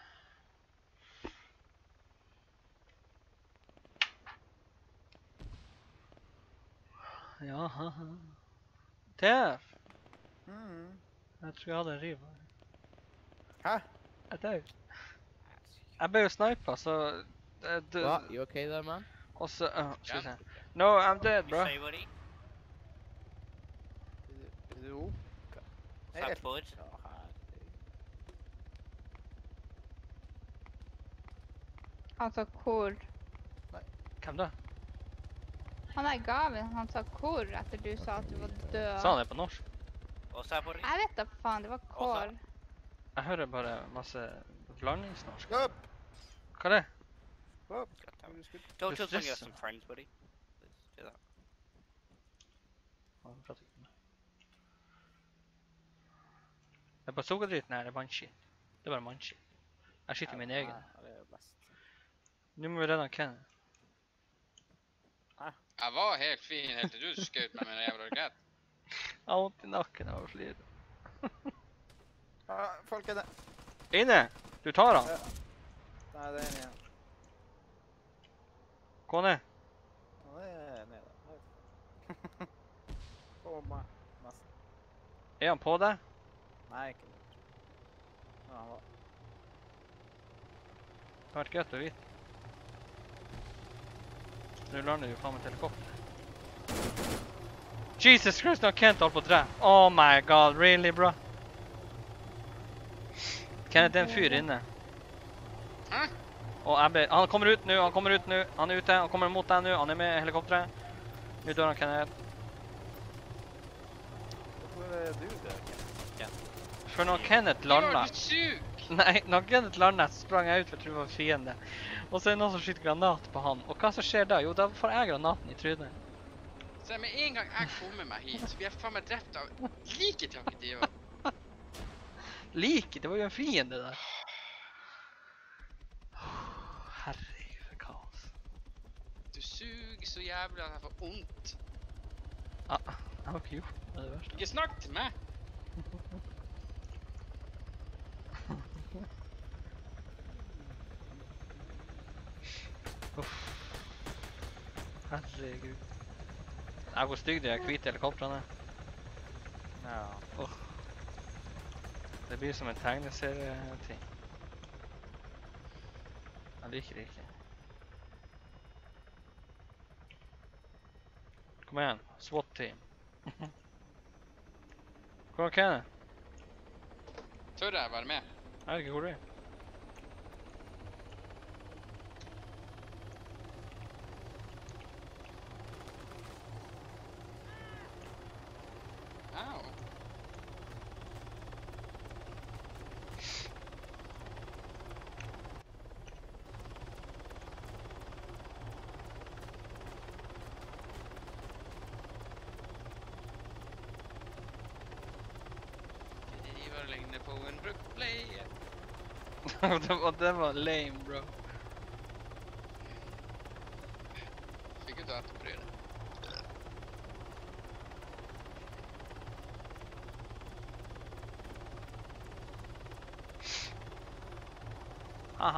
S1: Ja, haha. T F.
S2: Mhm.
S1: Jeg tror jeg hadde en river.
S2: Hæ?
S1: Jeg død. Jeg ble jo snipet, så... Det, det,
S5: What? You okay there, man?
S1: og så... Uh, skal vi
S3: Ja.
S1: se. No, I'm dead,
S6: You
S1: bro.
S6: say, buddy?
S2: Er du- er du opp?
S6: Fat bud.
S2: Ja, herregud.
S4: Altså, hvor?
S1: Hvem da?
S4: Han er gaven, han sa hvor etter du sa at du var død.
S1: Sa han det på norsk?
S6: What's that, buddy?
S4: Jeg vet da faen, det var kår.
S1: Jeg hører bare masse blandingsnorsk.
S2: Opp!
S1: Hva er det?
S2: Opp!
S6: Don't
S1: Du
S6: tell someone you have
S1: stresser
S6: some
S1: meg.
S6: friends, buddy. Let's do that.
S1: Han prater ikke med meg. Det er bare sukkerdriten her, det er vannskitt. Det er bare mannskitt. Jeg skyter min egen.
S2: Ja, det er jo best.
S1: Nå må vi redde han Ken.
S3: Jeg var helt fin helt til du skjøt meg med en jævla rakett.
S1: Jeg har vondt i nakken av å slite.
S2: Ah, folk er det.
S1: Inne! Du tar han!
S2: Ja. Nei, det er en igjen.
S1: Gå ned.
S2: Ja, det er nede. Nei. Kom meg. Nesten.
S1: Er han på deg?
S2: Nei, ikke det. Ja, han var.
S1: Det har vært gøy å vite. Nå lander jo faen med et helikopter. Jesus Christ, nå har Kent holdt på å drepe. Oh my god, really, bro? Kenneth, det er en fyr inne.
S3: Hæ?
S1: Og jeg ber, han kommer ut nå, han kommer ut nå. Han er ute, han kommer mot deg nå. Han er med i helikopteret. Nå dør han, Kenneth.
S2: Hvorfor er du det, Kent?
S1: For når Kenneth
S3: Du var
S1: landet...
S3: litt syk!
S1: Nei, når Kenneth landet, så sprang jeg ut for jeg tror det var fiende. Og så er det noen som skyter granat på han. Og hva som skjer da? Jo, da får jeg granaten i trynet.
S3: Så med en gang jeg kommer meg hit, så blir jeg faen meg drept av like taketiver.
S1: Like, det var jo en fiende der. Herregud, for kaos.
S3: Du suger så jævlig at jeg får ondt.
S1: Ah, jeg har ikke gjort det, det verste.
S3: Ikke snakk til meg!
S1: Uff. Herregud. Jeg hvor stygg de her hvite helikoptrene.
S2: Ja.
S1: Åh. Det blir som en tegneserie-ting. Jeg liker det ikke. Kom igjen, SWAT-team. Hvor er Kenneth?
S3: Tør jeg være med?
S1: Jeg vet ikke hvor du er.
S3: Au. De var lignende på en brukt bleie.
S1: det, var, det var lame, bro.
S3: Fikk ut etterbryret.
S1: Haha.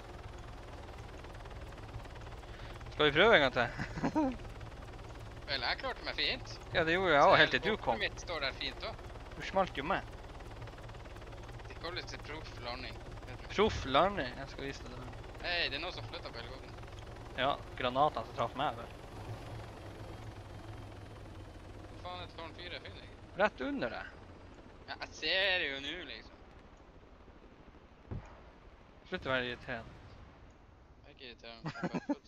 S1: Skal vi prøve en gang til?
S3: Vel, jeg klarte meg fint.
S1: Ja, det gjorde jeg også helt til du kom.
S3: Mitt står der fint også.
S1: Du smalt jo med.
S3: Det kalles til proff landing.
S1: Proff landing. Jeg skal vise deg det.
S3: Hei, det er noen som flytter på helikopteren.
S1: Ja, granatene som traff meg, vel.
S3: Hvor faen er tårn fire? Jeg finner det ikke.
S1: Rett under deg.
S3: Ja, jeg ser det jo nå, liksom.
S1: Slutt å være irriterende.
S3: Jeg er ikke irriterende. Jeg er bare født.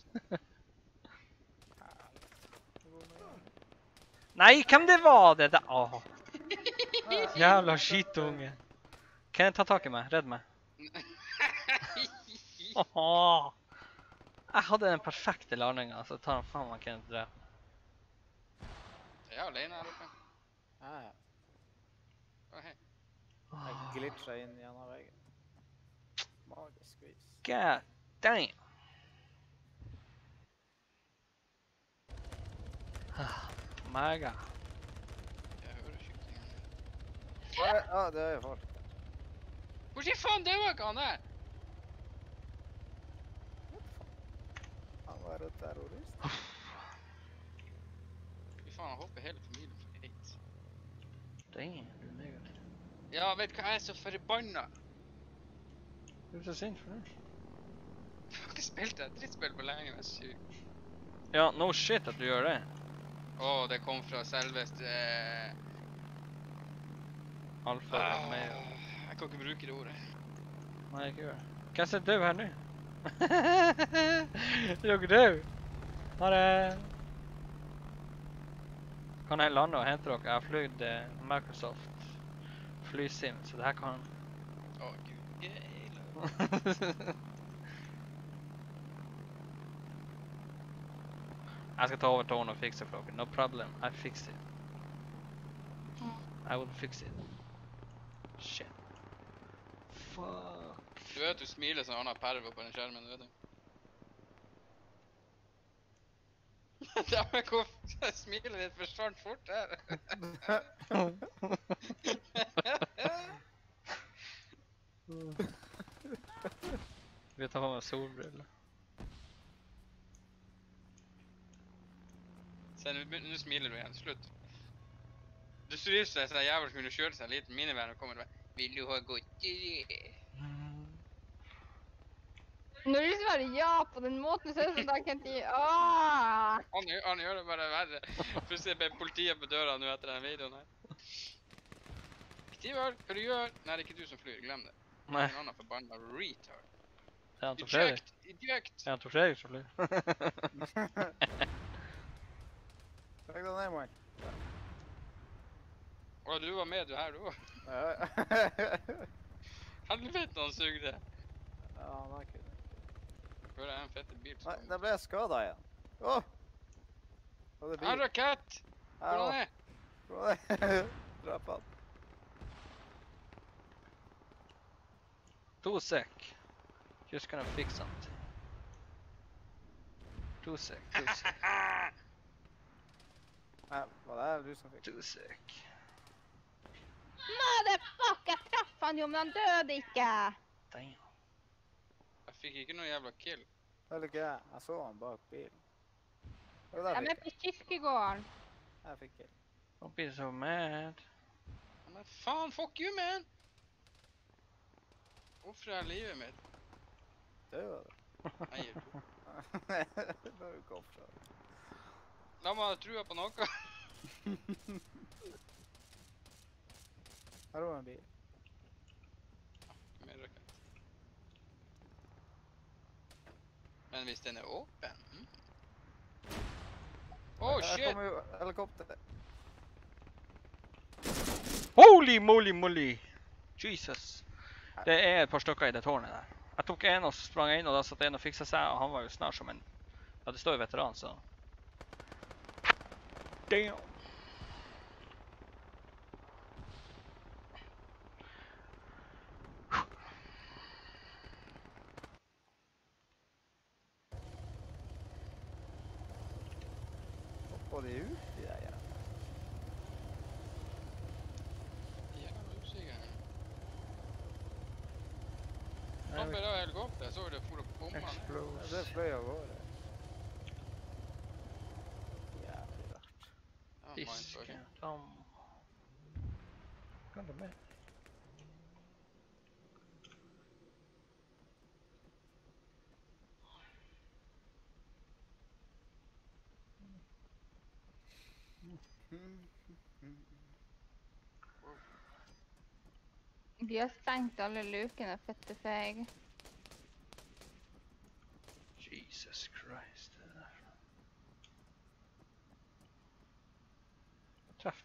S1: Nei, hvem det var det? det? Åh. Jævla skitunge. Kan jeg ta tak i meg? Redd meg. Åh. Jeg hadde den perfekte landingen, så tar han faen meg Kenneth drept.
S3: Jeg er alene her oppe.
S2: Ja, ja.
S3: Å, hei.
S2: Jeg glitcha inn i en av veggen. Magisk vis.
S1: God damn. Mega.
S3: Jeg hører skytingen.
S2: Ja, ja, det er jo folk.
S3: Hvordan faen det var ikke han der?
S2: Han var en terrorist.
S3: Fy faen, han hopper hele familien for AIDS.
S1: Damn, du er mega.
S3: Ja, vet du hva, jeg er så forbanna.
S1: Du er så sint for det.
S3: Jeg har ikke spilt et drittspill på lenge, jeg er syk.
S1: Ja, no shit at du gjør det.
S3: Åh, det kom fra selveste... Eh...
S1: Alfa
S3: Ah,
S1: Romeo.
S3: jeg kan ikke bruke det ordet.
S1: Nei, ikke gjør det. Hvem som er død her nå? Er dere død? Ha det! Kan jeg lande og hente dere? Jeg har fløyd eh, Microsoft flysim, så det her kan...
S3: Åh, gud. Jævla.
S1: Jeg skal ta over tårnet og fikse for dere. No problem. I fix it. I will fix it. Shit. Fuck.
S3: Du vet du smiler som han har perver på den skjermen, vet du. Ja, men hvorfor smiler ditt forsvant fort her?
S1: Vi tar på meg solbriller.
S3: Se, nå begyn- nå smiler du igjen. Slutt. Du ser ut som en sånn jævel som kunne kjøre seg en liten minivan og kommer med. Vil du ha godteri?
S4: Når du svarer ja på den måten, så er det sånn da kan jeg Åh!
S3: Han, gjør- han gjør det bare verre. Plutselig ble politiet på døra nå etter den videoen her. Stiver, hva du gjør? Nei, det er ikke du som flyr, glem det.
S1: Nei,
S3: En annen forbanna retard.
S1: det er han Tor Fredrik.
S3: Eject! Eject!
S1: Det er han Tor Fredrik som flyr.
S2: Legg deg ned, mann.
S3: Å, du var med, du her, du også.
S2: Ja,
S3: Helvete, han sugde.
S2: han har ikke det.
S3: Hør jeg en fette bil
S2: Nei,
S3: som...
S2: da ble jeg skadet igjen. Åh! Og det
S3: En
S2: bil.
S3: rakett!
S2: Her
S3: Hvordan er?
S2: er? Dra på han.
S1: Two sec. Just gonna fix something. Two sec, two sec,
S2: Nei, var det du som fikk?
S1: two sec.
S4: Motherfuck! Jeg traff han jo, men han døde ikke!
S1: Damn.
S3: Jeg fikk ikke noe jævla kill.
S2: Eller ikke jeg. Jeg så han bak bilen. Og der
S4: Jeg er
S2: fikk
S4: med på kirkegården.
S2: jeg. Jeg fikk kill.
S1: Don't be so mad.
S3: Men faen, fuck you, man! Hvorfor er livet mitt?
S2: Det var det.
S3: Jeg gir to.
S2: Det var jo godt fra.
S3: La meg ha trua på noe.
S2: Her var en bil.
S3: Mer rakett. Men hvis den er åpen... Mm. Oh,
S2: Her
S3: shit!
S2: kommer jo helikopter.
S1: Holy moly moly! Jesus. Det er et par stykker i det tårnet der. Jeg tok en og sprang inn, og da satt en og fikset seg, og han var jo snart som en... Ja, det står jo veteran, så... Damn!
S2: Hopper de ut, de der jævla?
S3: Jævla usikker.
S1: Nei,
S3: Hopper av helikopter, så var det for å bombe han.
S2: Ja,
S1: Explode.
S2: det fløy av gårde. Jævlig rart.
S3: Ja,
S1: Fiske.
S3: mindfuck.
S1: Dam. Kan det med?
S4: De har stengt alle lukene, fette feig.
S1: Jesus Christ. Det der. Treff.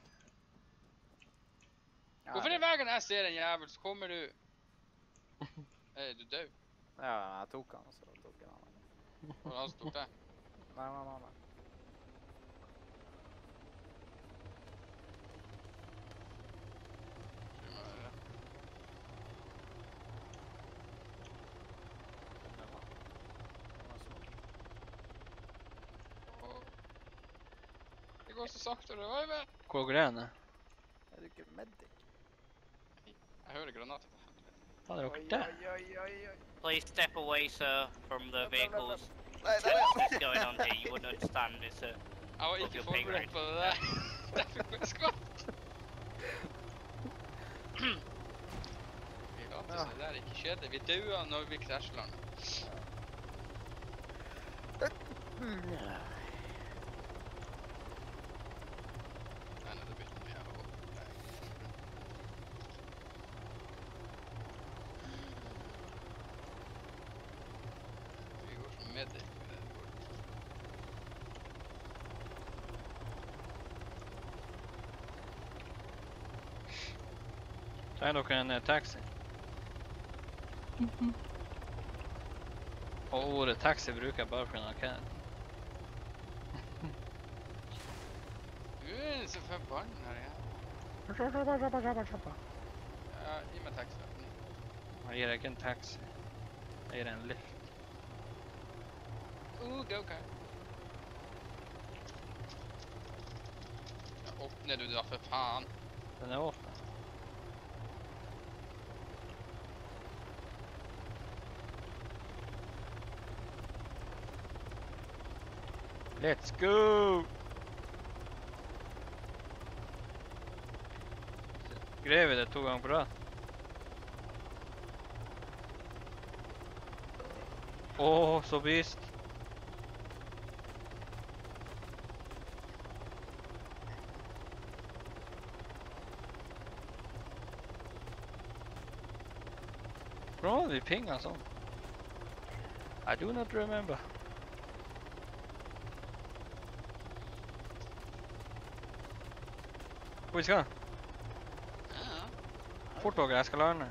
S2: Ja,
S3: Hvorfor i
S2: det-
S3: veien jeg ser en jævel, så kommer du? Er du død?
S2: Ja, jeg tok han, og så tok jeg han.
S3: Var det han som tok deg?
S2: Nei, nei, nei, nei.
S3: Tror jeg var det. Åh. Det går så saktere, hva er det?
S1: Hvor går det?
S2: Er du ikke medic?
S3: Jeg hører granater.
S1: Ja, det er jo
S2: Oi,
S1: ikke det.
S2: oi, oi, oi, oi.
S6: Please step away, sir, from the vehicles.
S2: Nei, nei,
S6: There's
S2: nei.
S6: this going on here. You wouldn't understand this, uh,
S3: Jeg var ikke forberedt på det der. Derfor fikk jeg skvatt. Vi later som det der ikke skjedde. Vi døde når vi krasjlandet. Nei, nei, det blir ikke mye å håpe. Vi går som medic.
S1: Trenger dere en eh, taxi?
S4: Mhm.
S1: Og ordet taxi bruker jeg bare for en arcade.
S3: Du er så forbanna her. Ja, gi meg taxi.
S1: Jeg gir deg ikke en taxi. Jeg gir deg en lift.
S3: Uh, go kart. Ja, åpner du da, for faen.
S1: Den er åpen. Let's go! Greier vi det to ganger på rad? Åh, så beast. Bra, vi pingar sånt. I do not remember. Hvor vi skal?
S3: Ja.
S1: Fort dere, jeg skal lande.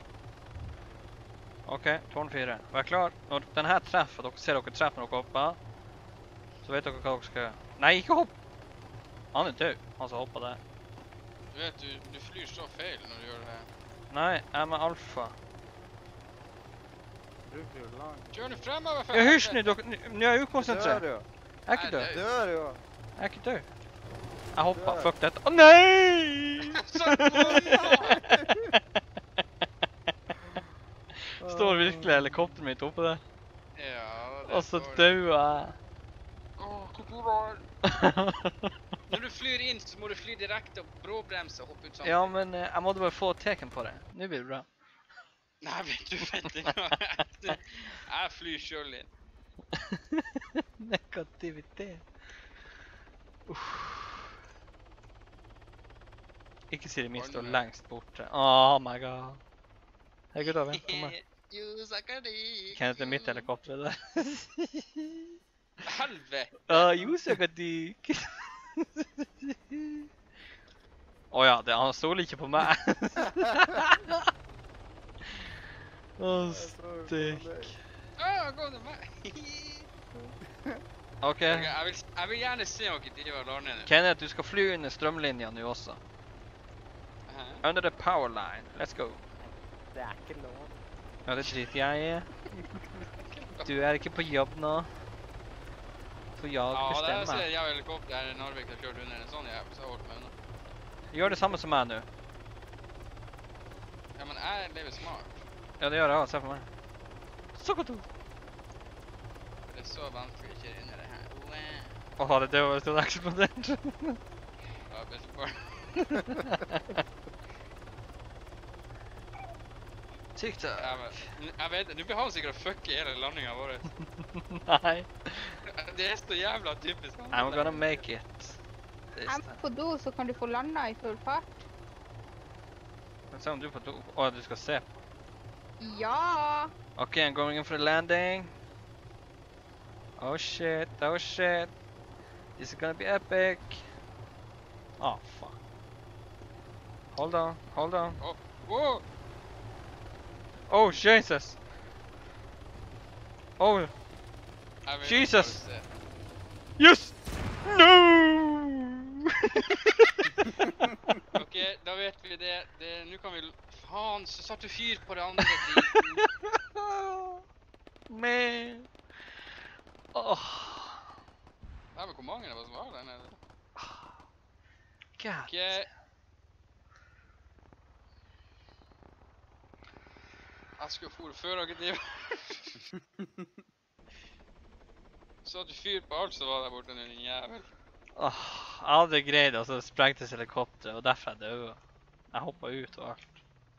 S1: Ok, tårn fire. Vær klar. Når den her treffer, dere ser dere treffer når dere hopper, så vet dere hva dere skal gjøre. Nei, ikke hopp! Han er død, han som hopper der.
S3: Du vet, du, du flyr så feil når du gjør det her.
S1: Nei, jeg er med alfa.
S2: Bruker jo langt.
S3: Kjør nå fremover for
S1: Ja, hysj nå, dere, nå er jeg ukonsentrert.
S2: Dør jo.
S1: Jeg er ikke død.
S3: Nei,
S2: Dør jo.
S1: Jeg er ikke død. Jeg hoppa, fuck dette. Å nei!
S3: Så bomma!
S1: Står virkelig helikopteret mitt oppe der.
S3: Ja, det
S1: Og så
S3: står det.
S1: døde jeg.
S3: Åh, hvor var Når du flyr inn, så må du fly direkte og bråbremse og hoppe ut sammen.
S1: Ja, men eh, jeg måtte bare få teken på det. Nå blir det bra.
S3: Nei, vet du, vet du. Jeg flyr selv inn.
S1: Negativitet. Uff. Ikke si det min står lengst borte. Oh my god. Hei gutta, vent på meg.
S3: You sucker dick.
S1: Kenneth er mitt helikopter der.
S3: Helvete!
S1: Ah, you suck a dick. Å ja, det, han stoler ikke på meg. Åh, stikk.
S3: Åh, gå til meg!
S1: Ok.
S3: Ok, jeg vil, jeg vil gjerne se om dere driver og lar ned.
S1: Kenneth, du skal fly under strømlinja nå også.
S3: Hæ?
S1: Under the power line. Let's go.
S2: Det er ikke lov.
S1: Ja, det driter jeg i. Du er ikke på jobb nå. For jeg
S3: Ja, det er så
S1: bestemmer.
S3: jeg helikopter her i Narvik har kjørt under en sånn jævel, så jeg har holdt meg unna.
S1: Gjør det samme som meg nå.
S3: Ja, men jeg lever smart.
S1: Ja, det gjør jeg også. Se på meg. Sokoto.
S3: Det er så vanskelig å kjøre under det her. Wow.
S1: Åh, det var hvis det hadde eksplodert.
S3: Ja, best for.
S1: TikTok.
S3: Ja, men, jeg vet, nå blir han sikkert å fucke hele landingen vår.
S1: Nei.
S3: Det er så jævla typisk. han
S1: I'm
S3: der.
S1: gonna make it. This
S4: Jeg er
S1: time.
S4: på do, så kan du få landa i full fart.
S1: Men se om du er på do. Åh, du skal se på.
S4: Ja!
S1: Ok, I'm going in for a landing. Oh shit, oh shit. This is gonna be epic. Oh, fuck. Hold on, hold on.
S3: Åh, wow.
S1: Oh, Jesus. Oh,
S3: Jeg vil
S1: Jesus.
S3: bare se.
S1: yes! No!
S3: Ok, da vet vi det. det nå kan vi... Faen, så satt du fyr på det andre driten.
S1: Man. Oh,
S3: Nei, men hvor mange det var som var der nede?
S1: God.
S3: Ok. Jeg skulle få før dere driver. Så at du fyr på alt som var der borte nå, din jævel.
S1: Åh, jeg hadde greid, og så sprengtes helikopteret, og derfor jeg døde. Jeg hoppet ut og alt.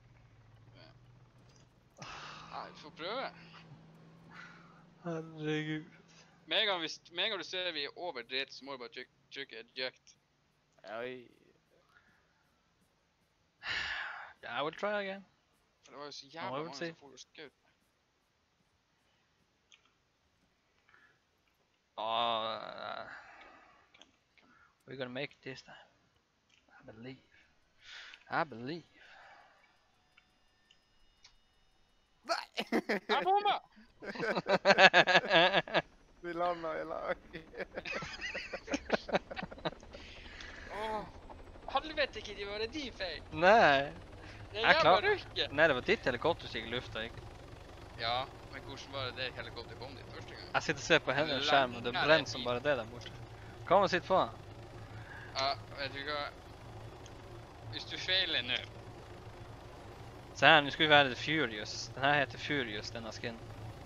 S3: Nei, vi får prøve.
S1: Herregud.
S3: Med en gang, vi, med en gang du ser vi er over dritt, så må du bare trykke, trykke eject.
S2: Oi.
S1: I will try again.
S3: For det var jo så
S1: Ja,
S3: jævla
S1: jeg vil
S3: mange
S1: si.
S3: som for og skjøt.
S1: Oh, uh, we're gonna make it this time. I believe. I believe.
S3: Jeg bomma!
S2: Vi lander i lag.
S3: Åh, helvete, Kitty, var det din feil?
S1: Nei.
S3: Det
S1: Jeg
S3: er
S1: klar-
S3: jævla røkke.
S1: Nei, det var ditt helikopter som gikk i lufta. Ikke?
S3: Ja, men hvordan var det det helikopter kom dit første gang?
S1: Jeg sitter og ser på hennes skjerm, og det brenner som bare det der borte. Hva må sitte på?
S3: Ja, vet du hva? Hvis du feiler nå,
S1: Se her, nå skal vi være The Furious. Den her heter Furious, denne skin.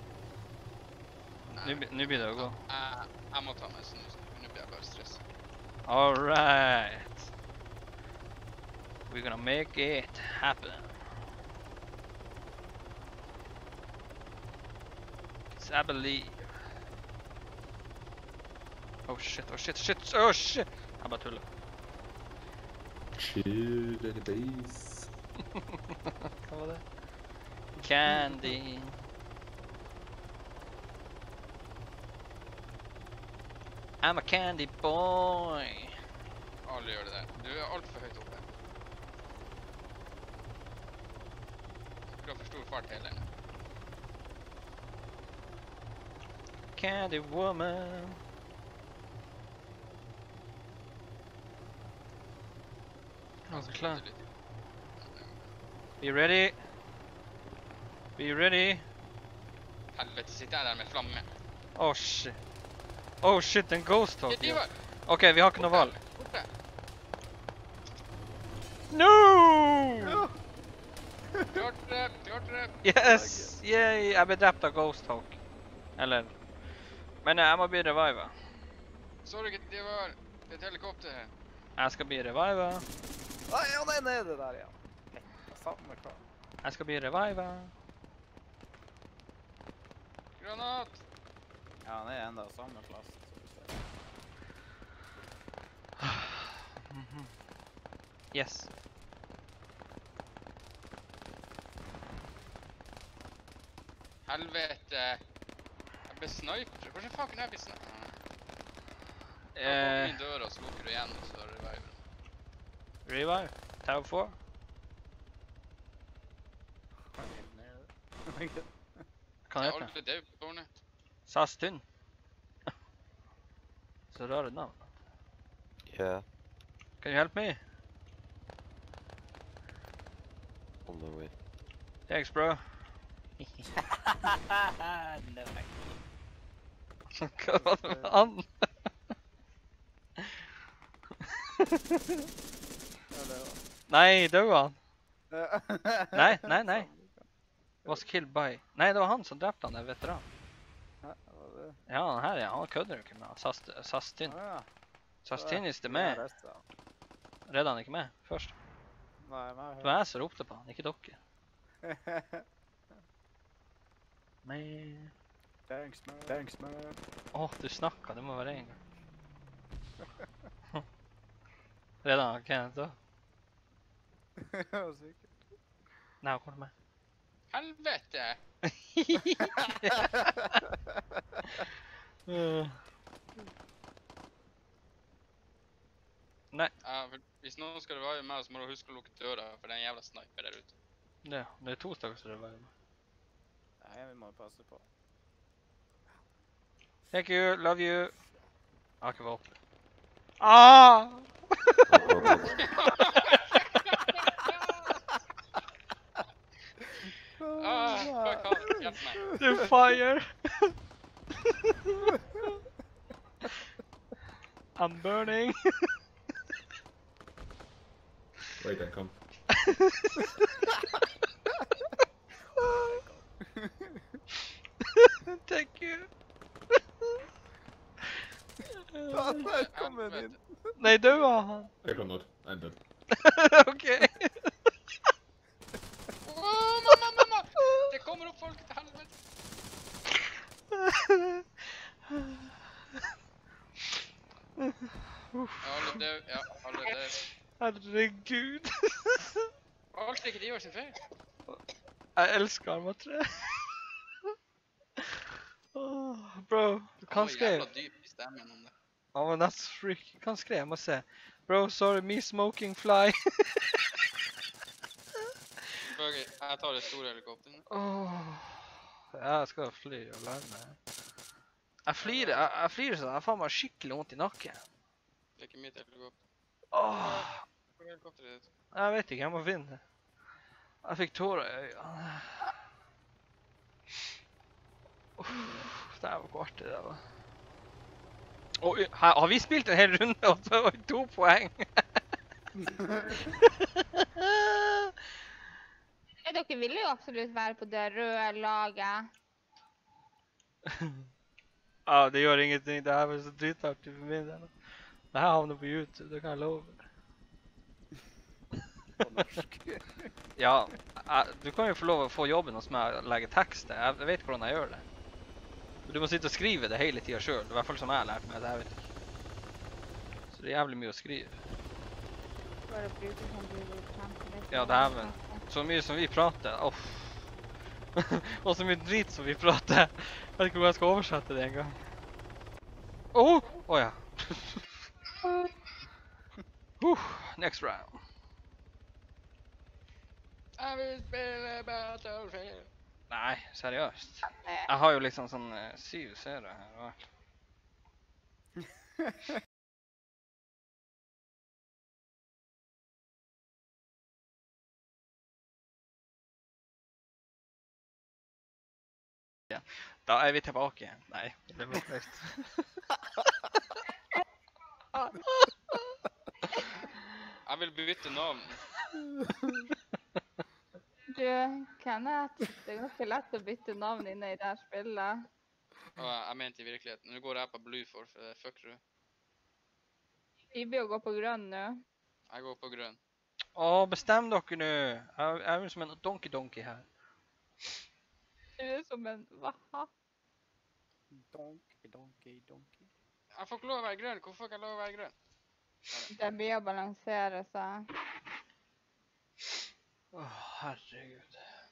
S1: Nå be- nå blir det å gå.
S3: jeg, jeg må ta meg snus. Nå blir jeg bare stresset.
S1: Alright. We're gonna make it happen. I believe. Oh shit, oh shit, shit, oh shit! Jeg bare tuller.
S8: Chill in the base.
S1: Hva var det? Candy. I'm a candy boy.
S3: Alle gjør det der. Du er alt for høyt oppe. Du har for stor fart hele tiden.
S1: Candy woman. Er du klar? Be ready. Be ready.
S3: Helvete, sitter jeg der med flamme.
S1: Oh shit. Oh shit, en ghost
S3: Jeg
S1: hog.
S3: driver!
S1: Ok, vi har ikke noe valg.
S3: Borte!
S1: No!
S3: Klarte det, klarte det.
S1: Yes! Yay! Jeg ble drept av ghost hog. Eller... Men jeg må bli reviva.
S3: Sorry, det var et helikopter her.
S1: Jeg skal bli reviva.
S2: Nei, han er nede der, ja. Samme klar.
S1: Jeg skal bli reviva.
S3: Granat!
S2: Ja, han er enda samme plass.
S1: Yes.
S3: Helvete. Jeg ble sniper. Hvordan faen kan jeg bli sniper? Jeg
S1: Eh,
S3: åpner min dør og så lukker du igjen og så reviver du.
S1: revive. Tower four. Kan
S3: Jeg
S1: jeg
S3: er
S1: hete?
S3: aldri død på tårnet.
S1: Sastun. Så rare navn.
S9: Yeah,
S1: Can you help me?
S9: on the way.
S1: Thanks, bro.
S6: no, thank you.
S1: Hva var det med han? Nei, døde han? Nei, nei, nei. Was killed by... Nei, det var han som drepte han, det er veteran. Ja, han her, ja, han kødder jo ikke med. Sast, Sastin. Sastin is the man. Redde han ikke med først?
S2: Nei, nei.
S1: Det var jeg som ropte på han, ikke dere. Men...
S2: Thanks, man. Thanks, man.
S1: Åh, du snakket, det må være en gang. Redde han Kenneth da?
S2: Ja, sikkert.
S1: Nei, hvor er det med?
S3: Helvete!
S1: Uh. Nei,
S3: Ja, for hvis noen skal revive meg, så må du huske å lukke døra, for det er en jævla sniper der ute.
S1: det, det er to stykker som reviver meg.
S2: Nei, vi må passe på.
S1: Thank you, love you. Jeg har ikke våpen. Ah!
S3: Ah, fuck han, hjelp meg.
S1: Du fire! I'm burning.
S8: Wait, I come.
S1: Thank you.
S2: Han der kom han inn.
S1: Nei, døde han.
S8: I cannot. I'm dead.
S1: Ok.
S3: Åh, mamma, mamma! Det kommer opp folk til helvete. Ja, alle død, ja, alle død.
S1: Herregud.
S3: Alt er ikke de gjør sin feil.
S1: Jeg elsker Arma tre. Åh, bro, du kan
S3: Han var
S1: skrive.
S3: jævla dyp i stemmen om det.
S1: Oh, men that's freak. Du kan skrive, jeg må se. Bro, sorry, me smoking fly.
S3: Selvfølgelig, jeg tar det store helikopteret.
S1: Åh. Ja, jeg skal fly og lande. Jeg flyr, jeg, jeg flyr sånn, jeg får meg skikkelig vondt i nakken.
S3: Det er ikke mitt helikopter.
S1: Åh,
S3: Hvor er helikopteret ditt?
S1: jeg vet ikke, jeg må finne det. Jeg fikk tårer i øynene. Uff, det var hvor artig det var. Oi, her, har vi spilt en hel runde og så var to poeng?
S4: Dere ville jo absolutt være på det røde laget.
S1: Ja, det gjør ingenting. Det her var så dritartig for min del. Det her havner på YouTube, det kan jeg love.
S2: På norsk.
S1: Ja, jeg, du kan jo få lov å få jobben hos meg og legge tekster. Jeg vet hvordan jeg gjør det. Du må sitte og skrive det hele tiden selv. I hvert fall som jeg har lært meg det, jeg vet ikke. Så det er jævlig mye å skrive.
S4: Bare bruke sånn Google Translate.
S1: Ja, dæven. Så mye som vi prater. Åh. Og så mye drit som vi prater. Jeg vet ikke hvor jeg skal oversette det en gang. Åh! Åh ja. uh, next round.
S3: Jeg vil spille Battlefield.
S1: Nei, seriøst. Jeg har jo liksom sånn uh, syv seere her. Og alt. Ja. Da er vi tilbake igjen. Nei, det var høyt.
S3: Jeg vil bytte navn.
S4: Du, Kenneth, det er ganske lett å bytte navn inne i det her spillet.
S3: Og jeg mente i virkeligheten. Nå går jeg på blue for, for fuck du.
S4: Vi blir å gå på grønn nå.
S3: Jeg går på grønn.
S1: Åh, bestem dere nå. Jeg jeg er jo som en donkey-donkey her.
S4: Du er som en, hva?
S2: Donkey, donkey, donkey.
S3: Jeg får ikke lov å være grønn. Hvorfor får jeg ikke lov å være grønn?
S4: Det blir å balansere seg.
S1: Åh, herregud.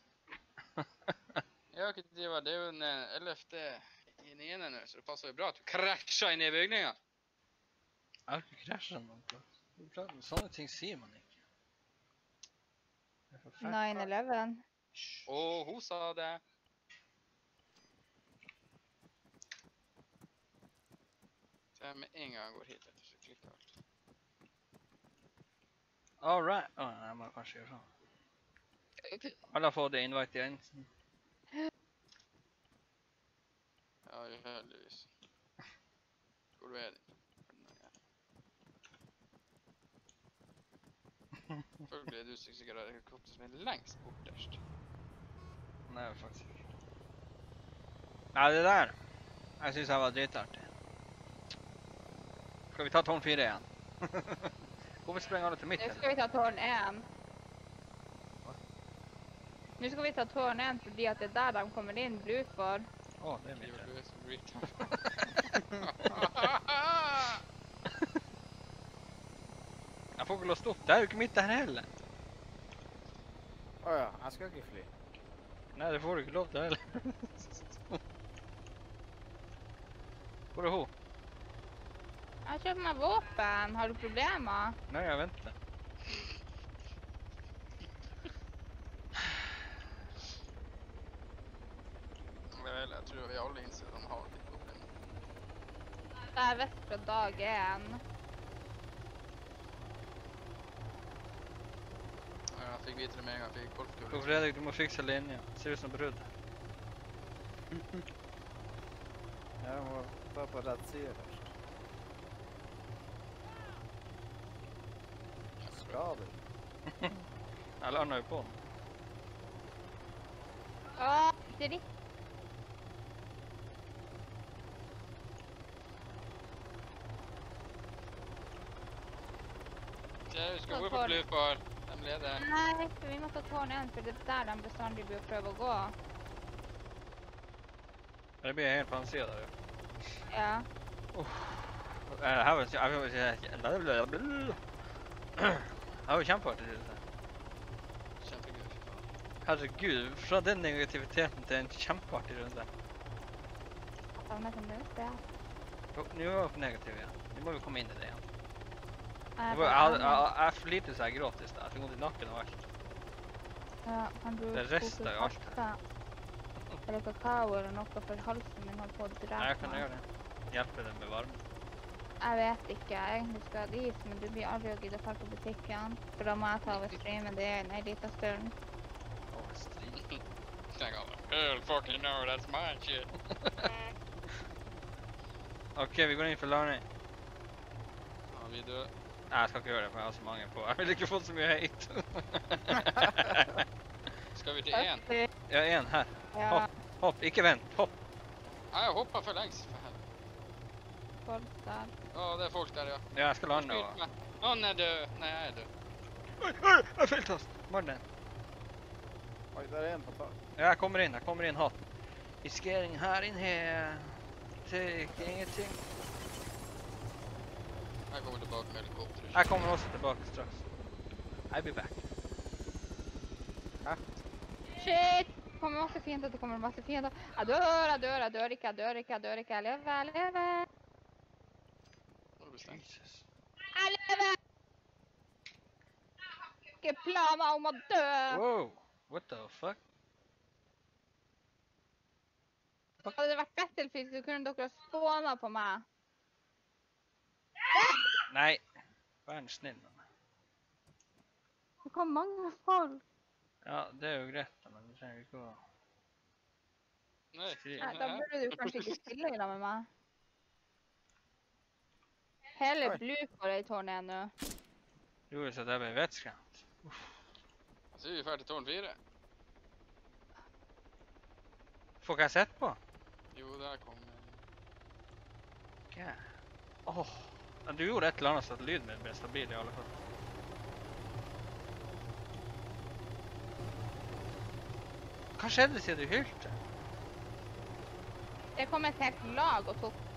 S3: Ja, ikke det var det er jo den ellevte i niende nå, så det passer jo bra at du krasjer inn i bygningen.
S1: Jeg har ikke krasjet noen plass. Sånne ting sier man ikke. Det er forferdelig.
S4: nine eleven.
S3: Åh, hun sa det. Så jeg med en gang jeg går hit, vet du, så klikker alt.
S1: All right. Åh, jeg må kanskje gjøre sånn. Alle har fått det invite igjen.
S3: Ja, heldigvis. Hvor er det? Selvfølgelig er du sikkert av helikopter som er lengst borterst.
S1: Nei, faktisk ikke. Nei, det der. Jeg synes jeg var dritartig. Skal vi ta tårn fire igjen? Hvorfor sprenger alle til
S4: Nå
S1: midten?
S4: skal vi ta tårn én. Nå skal vi ta tårn én fordi at det er der de kommer inn blue for.
S1: Åh, det er
S3: Det
S1: mitt.
S3: var du som retard.
S1: Jeg får ikke låst opp. Det er jo ikke mitt der heller.
S2: Åja, jeg skal ikke fly.
S1: Nei, det får du ikke lov til heller. Hvor er hun?
S4: Jeg har kjøpt meg våpen. Har du problemer?
S1: Nei, jeg venter.
S3: Vel, jeg tror vi alle innser at han har litt problemer.
S4: Det er vest fra dag én.
S3: Jeg fikk vite det med en gang jeg fikk golfkule.
S1: Så Fredrik, du må fikse linja. Ser ut som brudd.
S2: Jeg må ta på rett side først. Skal du?
S1: Jeg lander jo på den.
S4: Åh, dritt.
S3: Jeg skal gå på blue for. De leder.
S4: Nei, for vi må ta tårn én, for det er der de bestandig bør prøve å gå.
S1: Det blir helt på den siden der, jo.
S4: Ja.
S1: Eh, Her var det... Jeg har jo kjempeartig til det.
S3: Kjempegøy.
S1: Herregud, fra den negativiteten til en kjempeartig runde.
S4: Jeg savner som det er.
S1: Jo, Nå er vi på negativ igjen. Nå må vi komme inn i det igjen.
S4: Jeg
S1: Jeg,
S4: er
S1: jeg,
S4: bare
S1: jeg, jeg flirte så jeg gråt i sted. Jeg fikk vondt i nakken og alt.
S4: Ja, kan du
S1: Det rister jo alt.
S4: kaffe eller kakao eller noe, for halsen min holder på å drepe
S1: Nei, jeg kan
S4: meg.
S1: gjøre det. Hjelpe dem med varme.
S4: Jeg vet ikke, egentlig skal jeg dit, men du blir aldri å gidde å dra på butikken. For da må jeg ta over streamen det en liten stund.
S1: Åh, strik.
S3: Tenk alle. Hell fucking no, that's my shit.
S1: Ok, vi går inn for landing.
S3: Ja, vi dør.
S1: Nei, jeg skal ikke gjøre det, for jeg har så mange på. Jeg vil ikke få så mye hate.
S3: Skal vi til én?
S1: Ja, en her.
S4: Ja,
S1: Hopp, hopp, ikke vent, hopp.
S3: Jeg har hoppet for lengst. For helvete.
S4: folk der.
S3: Å, det er folk der, ja.
S1: Ja, jeg skal lande og...
S3: Skyt meg. Å, han er død. Nei, jeg er død.
S1: Oi, oi, jeg feiltast. Marden.
S2: Oi, der er en på tak.
S1: Ja, jeg kommer inn, jeg kommer inn hatt. It's getting hot in here. Take ingenting.
S3: Jeg kommer tilbake med helikopter.
S1: Jeg kommer også tilbake straks. I'll be back.
S4: Shit! Det kommer masse fiender, det kommer masse fiender. Jeg dør, jeg dør, jeg dør ikke, jeg dør ikke, jeg dør ikke. Jeg lever, jeg lever.
S3: Nå er du stengt.
S1: Jesus.
S4: Jeg lever! Ikke planer om å dø.
S1: Wow, what the fuck?
S4: Hadde det vært Battlefield, så kunne dere spånet på meg.
S1: Nei, vær en snill med meg.
S4: Det kom mange folk.
S1: Ja, det er jo greit, men du trenger ikke å...
S3: Nei,
S1: Skri-
S4: Nei, da burde du kanskje ikke spille i lag med meg. Hele
S2: Oi.
S4: Blue får ei tårn igjen nå.
S1: Du gjorde så at jeg ble vettskremt.
S3: Jeg tror vi er ferdig til tårn fire.
S1: Får ikke jeg sett på?
S3: Jo, der kom...
S1: Ja. Åh, men du gjorde et eller annet så at lyden min ble stabil i alle fall. Hva skjedde siden du hylte?
S4: Det kom et helt lag og tok.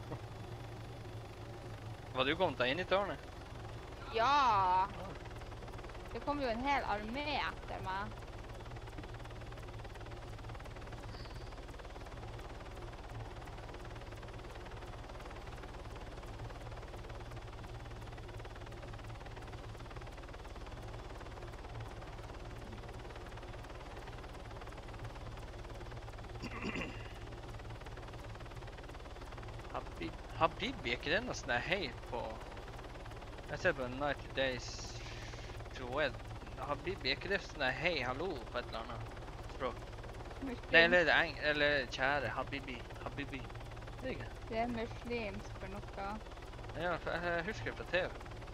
S1: Var du kommet deg inn i tårnet?
S4: Ja! Det kom jo en hel armé etter meg.
S1: Habib, Habibi, er ikke det noe sånn der hei på... Jeg ser på ninety days to wed. Habibi, er ikke det sånn der hei, hallo på et eller annet språk? Nei, eller, det eng eller kjære, Habibi, Habibi. Det er ikke det.
S4: Det er muslimsk for noe.
S1: Ja, for jeg, jeg husker det fra T V.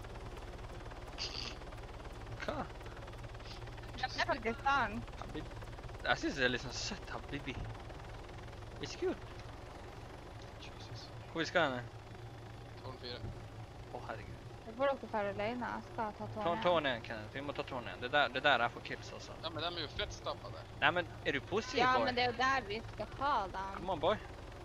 S1: Hva?
S4: Det er faktisk sant.
S1: Habibi. Jeg synes det er litt sånn søtt, Habibi. It's cute.
S3: Jesus.
S1: Hvor vi skal henne?
S3: Tårn fire.
S1: Å, herregud.
S4: Jeg får dere fare alene. Jeg skal ta
S1: Ta
S4: tårnet.
S1: tårnet igjen, Kenneth. Vi må ta tårnet igjen. Det er der, det er der jeg får kills også.
S3: Ja, men de er jo fett stappa der.
S1: Nei, men er du pussy,
S4: Ja,
S1: boy?
S4: men det er jo der vi skal ta dem.
S1: Come on, boy.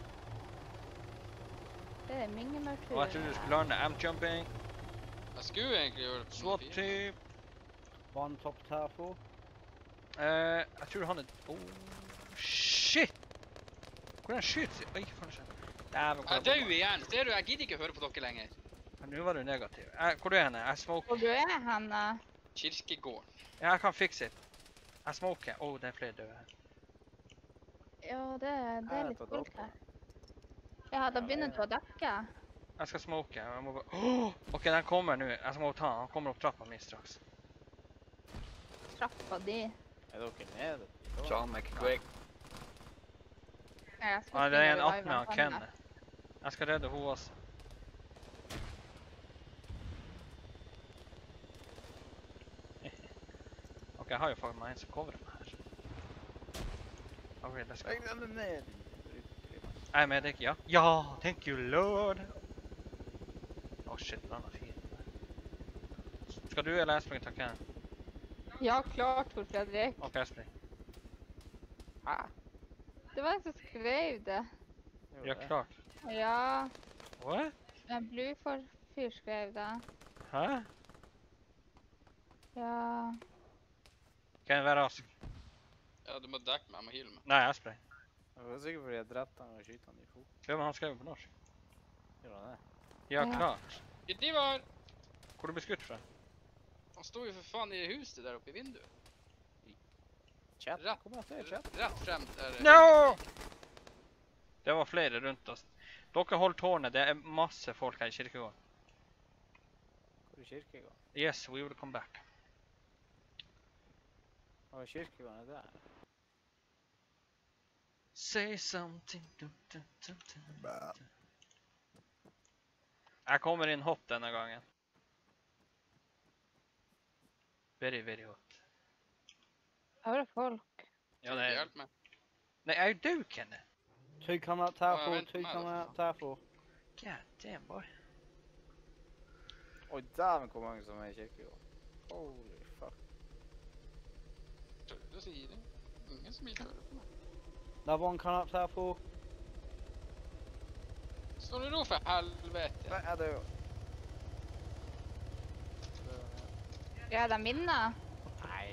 S4: Det er minimørturen.
S1: Og jeg trodde du skulle lande amp-jumping.
S3: Jeg skulle egentlig gjøre det på
S1: SWAT
S3: fire.
S1: team.
S2: One top tafel.
S1: Eh, jeg tror han er... Oh, shit! Hvordan skyter seg? Oi, faen skjønner. Dæven,
S3: Jeg dør igjen. Ser du, jeg gidder ikke å høre på dere lenger.
S1: Men nå var du negativ. Eh, hvor er du henne? Jeg smoker.
S4: Hvor du er henne?
S3: Kirkegården.
S1: Ja, jeg kan fikse det. Jeg smoker. Åh, oh, det er flere døde her.
S4: Ja, det, det er
S2: Jeg
S4: litt
S2: tar
S4: folk
S2: dere.
S4: her. Ja, da begynner du å dekke.
S1: Jeg skal smoke. Jeg må bare... Åh! Ok, den kommer nå. Jeg må ta han. Han kommer opp trappa mi straks.
S4: Trappa di.
S2: Er dere nede?
S6: John, make it quick.
S4: Ja, jeg skal
S1: Ah, det er en
S4: springe
S1: app med
S4: revive
S1: han
S4: han
S1: Kenneth. Jeg skal redde henne også. Ok, jeg har jo faktisk meg en som coverer meg her. Ok, let's go.
S2: Legg den ned.
S1: Jeg er med deg, ja. Ja, thank you, lord. Åh, shit, den er fin. Skal du eller jeg springe takke henne?
S4: Ja, klart, Tor Fredrik.
S1: Ok, jeg springer.
S2: Hæ?
S4: Det var en som skrev det.
S1: Ja, klart.
S4: Ja,
S1: What?
S4: en Blue-fyr skrev det.
S1: Hæ?
S4: Ja.
S1: Kan jeg være rask?
S3: Ja, du må dekke meg, jeg må heale meg.
S1: Nei, jeg springer.
S2: Jeg var sikker fordi jeg drepte han og skyte han i fot.
S1: Ja, men han skrev på norsk.
S2: Gjør han det?
S1: Ja,
S4: Ja.
S1: klart.
S3: De var...
S1: Hvor du ble skutt fra?
S3: Han stod jo for faen i huset der oppe i vinduet.
S2: Chat?
S3: Rett,
S2: Kom igjen, til chat.
S3: rett frem der...
S1: No! Det var flere rundt oss. Dere holdt tårnet, det er masse folk her i kirkegården.
S2: Hvor er kirkegården?
S1: Yes, we will come back.
S2: Hva er kirkegården er der?
S1: Say something. Dun, dun, dun, dun, dun. Jeg kommer inn hot denne gangen. Very, very hot.
S4: Her er folk.
S1: Ja, det er...
S3: Hjelp meg.
S1: Nei, jeg er jo død, Kenneth.
S2: Tygg han av
S3: Ja,
S2: tafel,
S3: vent på
S2: tygg
S3: meg
S2: han
S3: da,
S2: av
S3: for
S2: tafel.
S1: God damn, boy.
S2: Oi, dæven hvor mange som er i kirkegården. Holy fuck.
S3: Tør du å si det? Ingen som vil høre på meg.
S2: Another one coming up south four.
S3: Slå nu ro för helvete.
S2: Nei, ja, det er jo...
S4: Ja, de vinner.
S2: Nei.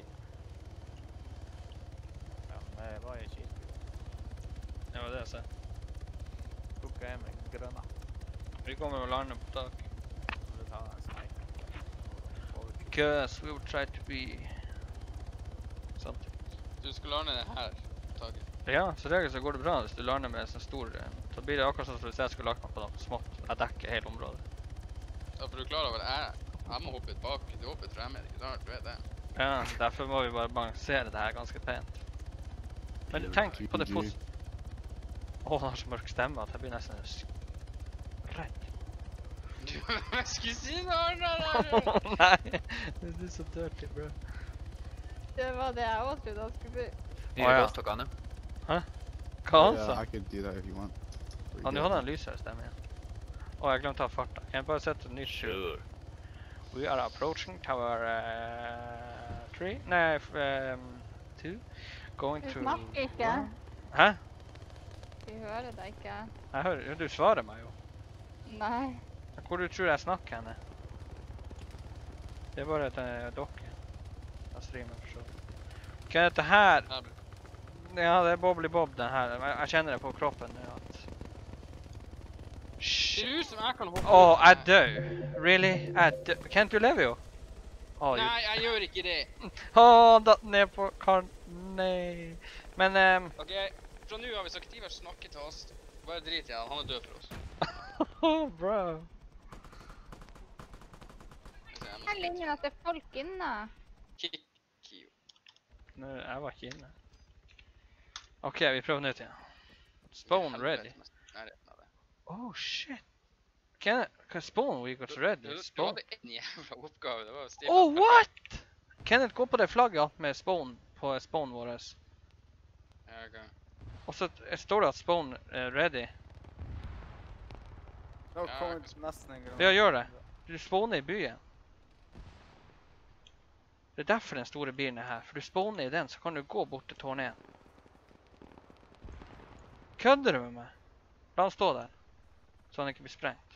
S2: Ja, men det var jo ikke
S1: Det var det jeg sa.
S2: Tok jeg med grønne.
S1: Vi kommer å lande på tak.
S2: Du tar en sneik.
S1: Because we will try to be something.
S3: Du skal lande det her, taget.
S1: Ja, så regel så går det bra hvis du lander med en sånn stor. Så blir det akkurat sånn som hvis jeg skulle lagt meg på noe smått. Jeg dekker hele området.
S3: Ja, for du klarer over, jeg, jeg må hoppe bak, du hopper tre meter, ikke sant? Du vet det.
S1: Ja, derfor må vi bare balansere det her ganske pent. Men tenk på det pos... Åh, han har så mørk stemme at jeg blir nesten redd.
S3: Jeg skulle si noe annet der!
S1: Nei, det er så dirty, bro.
S4: Det var det jeg også trodde han skulle si.
S1: Å ja.
S10: Talk on him.
S1: Hæ? Hva han
S11: Yeah,
S1: sa?
S11: I could do that if you want.
S1: Han jo hadde en lysere stemme igjen. Åh, jeg glemte å ta farta. Kan jeg bare sette en ny sure. We are approaching tower uh, three. Nei, f- um, two. Going
S4: Du
S1: to...
S4: snakker ikke.
S1: Hæ?
S4: Vi hører deg ikke.
S1: Jeg hører, jo, du svarer meg jo.
S4: Nei.
S1: Hvor du tror jeg snakker henne? Det er bare et uh, dokke. Jeg streamer for så. Hva er dette her?
S3: Her blir-
S1: Ja, det er Bobbly Bob den her. Jeg, jeg kjenner det på kroppen nå at...
S3: Det
S1: Shit.
S3: er du som jeg kan hoppe
S1: Åh,
S3: ut
S1: jeg
S3: med.
S1: dør. Really? Jeg dør. Kent, du lever jo. Åh, du...
S3: Nei, jeg gjør ikke det.
S1: Åh, datt ned på karen. Nei. Men, ehm...
S3: Ok, fra nå av hvis aktiver snakker til oss, bare drit i han, han er død for oss.
S1: Åh, bro.
S3: Skal vi se, jeg må
S4: Her ligner at det er folk inne.
S3: kick you.
S1: Nå, jeg var ikke inne. Ok, vi prøver nytt igjen. Spawn ready.
S3: Helvete, mest nærheten av det.
S1: Oh, shit. Can I spawn we got ready?
S3: Du, du
S1: Spawn.
S3: hadde en jævla oppgave, det var å stille
S1: Oh,
S3: opp.
S1: what? Kenneth, gå på det flagget alt med spawn på spawn vår.
S3: Ja, ok.
S1: Og så står det at spawn er ready.
S2: Nå
S3: Ja,
S2: kommer
S3: jeg
S2: nesten en grønne.
S1: Ja, gjør det. Du spawner i byen. Det er derfor den store bilen er her. For du spawner i den, så kan du gå bort til tårn én. Kødder du med meg? La han stå der. Så han ikke blir sprengt.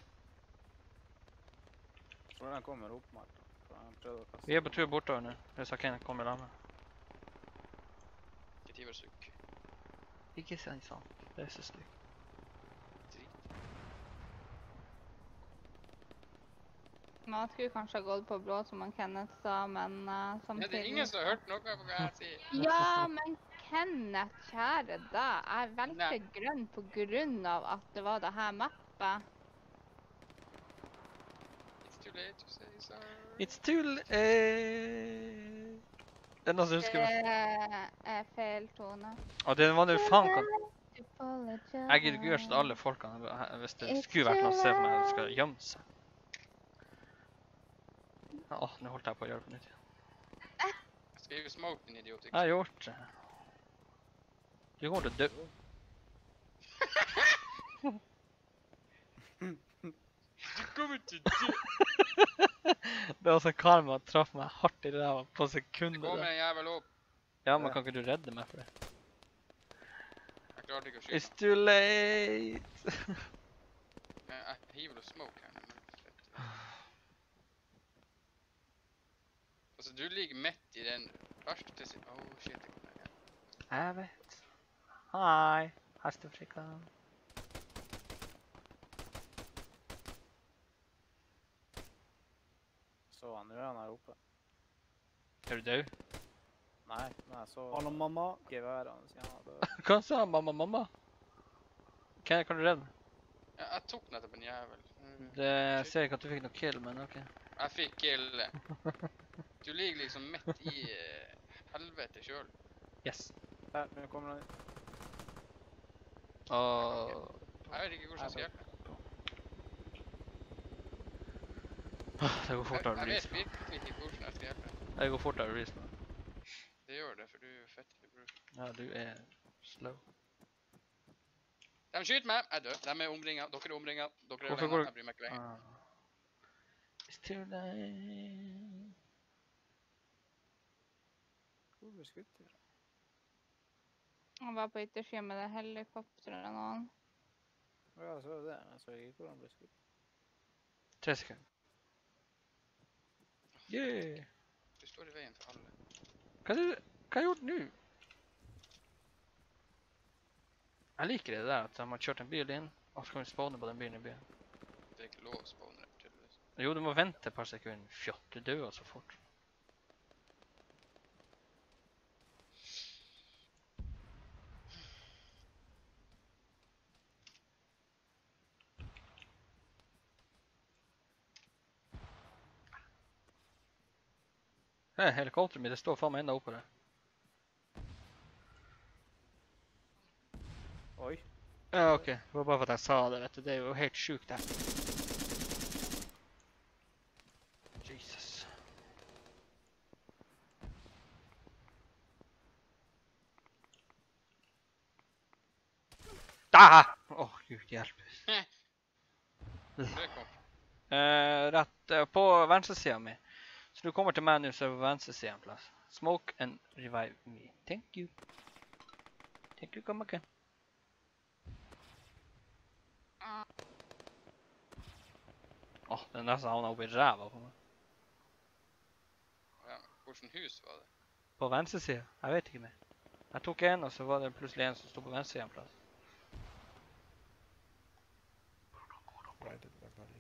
S2: Hvor den kommer opp, Martin? For han prøvde å kaste
S1: Vi er på
S2: den.
S1: tur bortover nå. Hvis jeg kan komme i lag med.
S3: Aktiver sukk.
S1: Ikke si sånn. Det er så stygt.
S3: Drit.
S4: Man skulle kanskje ha gått på blå, som han Kenneth sa, men uh,
S3: Ja,
S4: samtidig...
S3: det er ingen som har hørt noe på hva jeg sier.
S4: Ja, men Kenneth, kjære deg, jeg valgte
S3: Nei.
S4: grønn på grunn av at det var det her mappet.
S3: It's too late to say sorry.
S1: It's too late. Det er noen som husker meg.
S4: Det er feil tone.
S1: Og det var det faen kan...
S4: Apologize.
S1: Jeg gidder ikke gjøre sånn at alle folkene, hvis det skulle vært noen som ser på meg, skal gjemme seg. Åh, nå holdt jeg på å gjøre det på nytt igjen.
S3: Skriv smoke, din idiot.
S1: Jeg har gjort det. Du kommer til å dø.
S3: Du kommer til dø.
S1: Det var sånn karma traff meg hardt i ræva på
S3: Det
S1: sekunder.
S3: kommer
S1: der.
S3: en jævel opp.
S1: Ja, men kan ikke du redde meg for det?
S3: Jeg klarte ikke å skyte.
S1: It's too late.
S3: Jeg, jeg hiver noe smoke her. nå, men fett. Altså, du ligger midt i den verste sin... Oh, shit, det kommer igjen.
S1: Jeg vet. Hei, hestefrika.
S2: Så han, nå er han her oppe.
S1: Er du død?
S2: Nei, men jeg så... Han og mamma. Geværet hans, ja, det var...
S1: Hva sa mamma, mamma? Kan, kan du redde meg?
S3: Ja, jeg tok nettopp en jævel. Mm,
S1: Det
S3: shit.
S1: ser ikke at du fikk noe kill, men ok.
S3: Jeg fikk kill. Du ligger liksom midt i eh, helvete selv.
S1: Yes.
S2: Der, nå kommer han.
S1: Og...
S3: Jeg vet ikke hvordan jeg skal hjelpe.
S1: Det går
S3: Jeg,
S1: fortere å
S3: jeg vet
S1: respawn.
S3: virkelig ikke hvordan jeg skal hjelpe.
S1: Det går fortere å respawn.
S3: Det gjør det, for du er fett i bruk.
S1: Ja, du er slow.
S3: De skyter meg, jeg dør. De er omringet, dere er omringet, dere er
S1: Hvorfor
S3: alene,
S1: går du-
S3: jeg bryr meg ikke lenger.
S1: Ah. It's too late.
S2: Hvor ble skutt til?
S4: Han var på yttersiden med det helikopteret og noen.
S2: Ja, så det. Jeg så ikke hvor han ble skutt.
S1: Tre sekunder. Yeah!
S3: Du står i veien for alle.
S1: Hva er det, hva har jeg gjort nå? Jeg liker det der at de har kjørt en bil inn, og så kan vi spawne på den bilen i byen.
S3: Det er ikke lov å spawne der, tydeligvis.
S1: Jo, du må vente et par sekunder. Fjott, du dør så fort. Hei, helikopteret mitt, det står faen meg enda oppe der.
S2: Oi.
S1: Ja, ok. Det var bare for at jeg sa det, vet du. Det er jo helt sjukt det her. Jesus. Da! Åh, Gud hjelpes.
S3: Det kom.
S1: Eh, rett eh, på venstre siden min. Så du kommer til meg nå, så er det på venstre siden en plass. Smoke and revive me. Thank you. Thank you, come again. Åh, oh, den nesten havnet opp i ræva på meg.
S3: Ja, hvordan hus var det?
S1: På venstre siden? Jeg vet ikke mer. Jeg tok en, og så var det plutselig en som stod på venstre siden en plass.
S2: Right, everybody.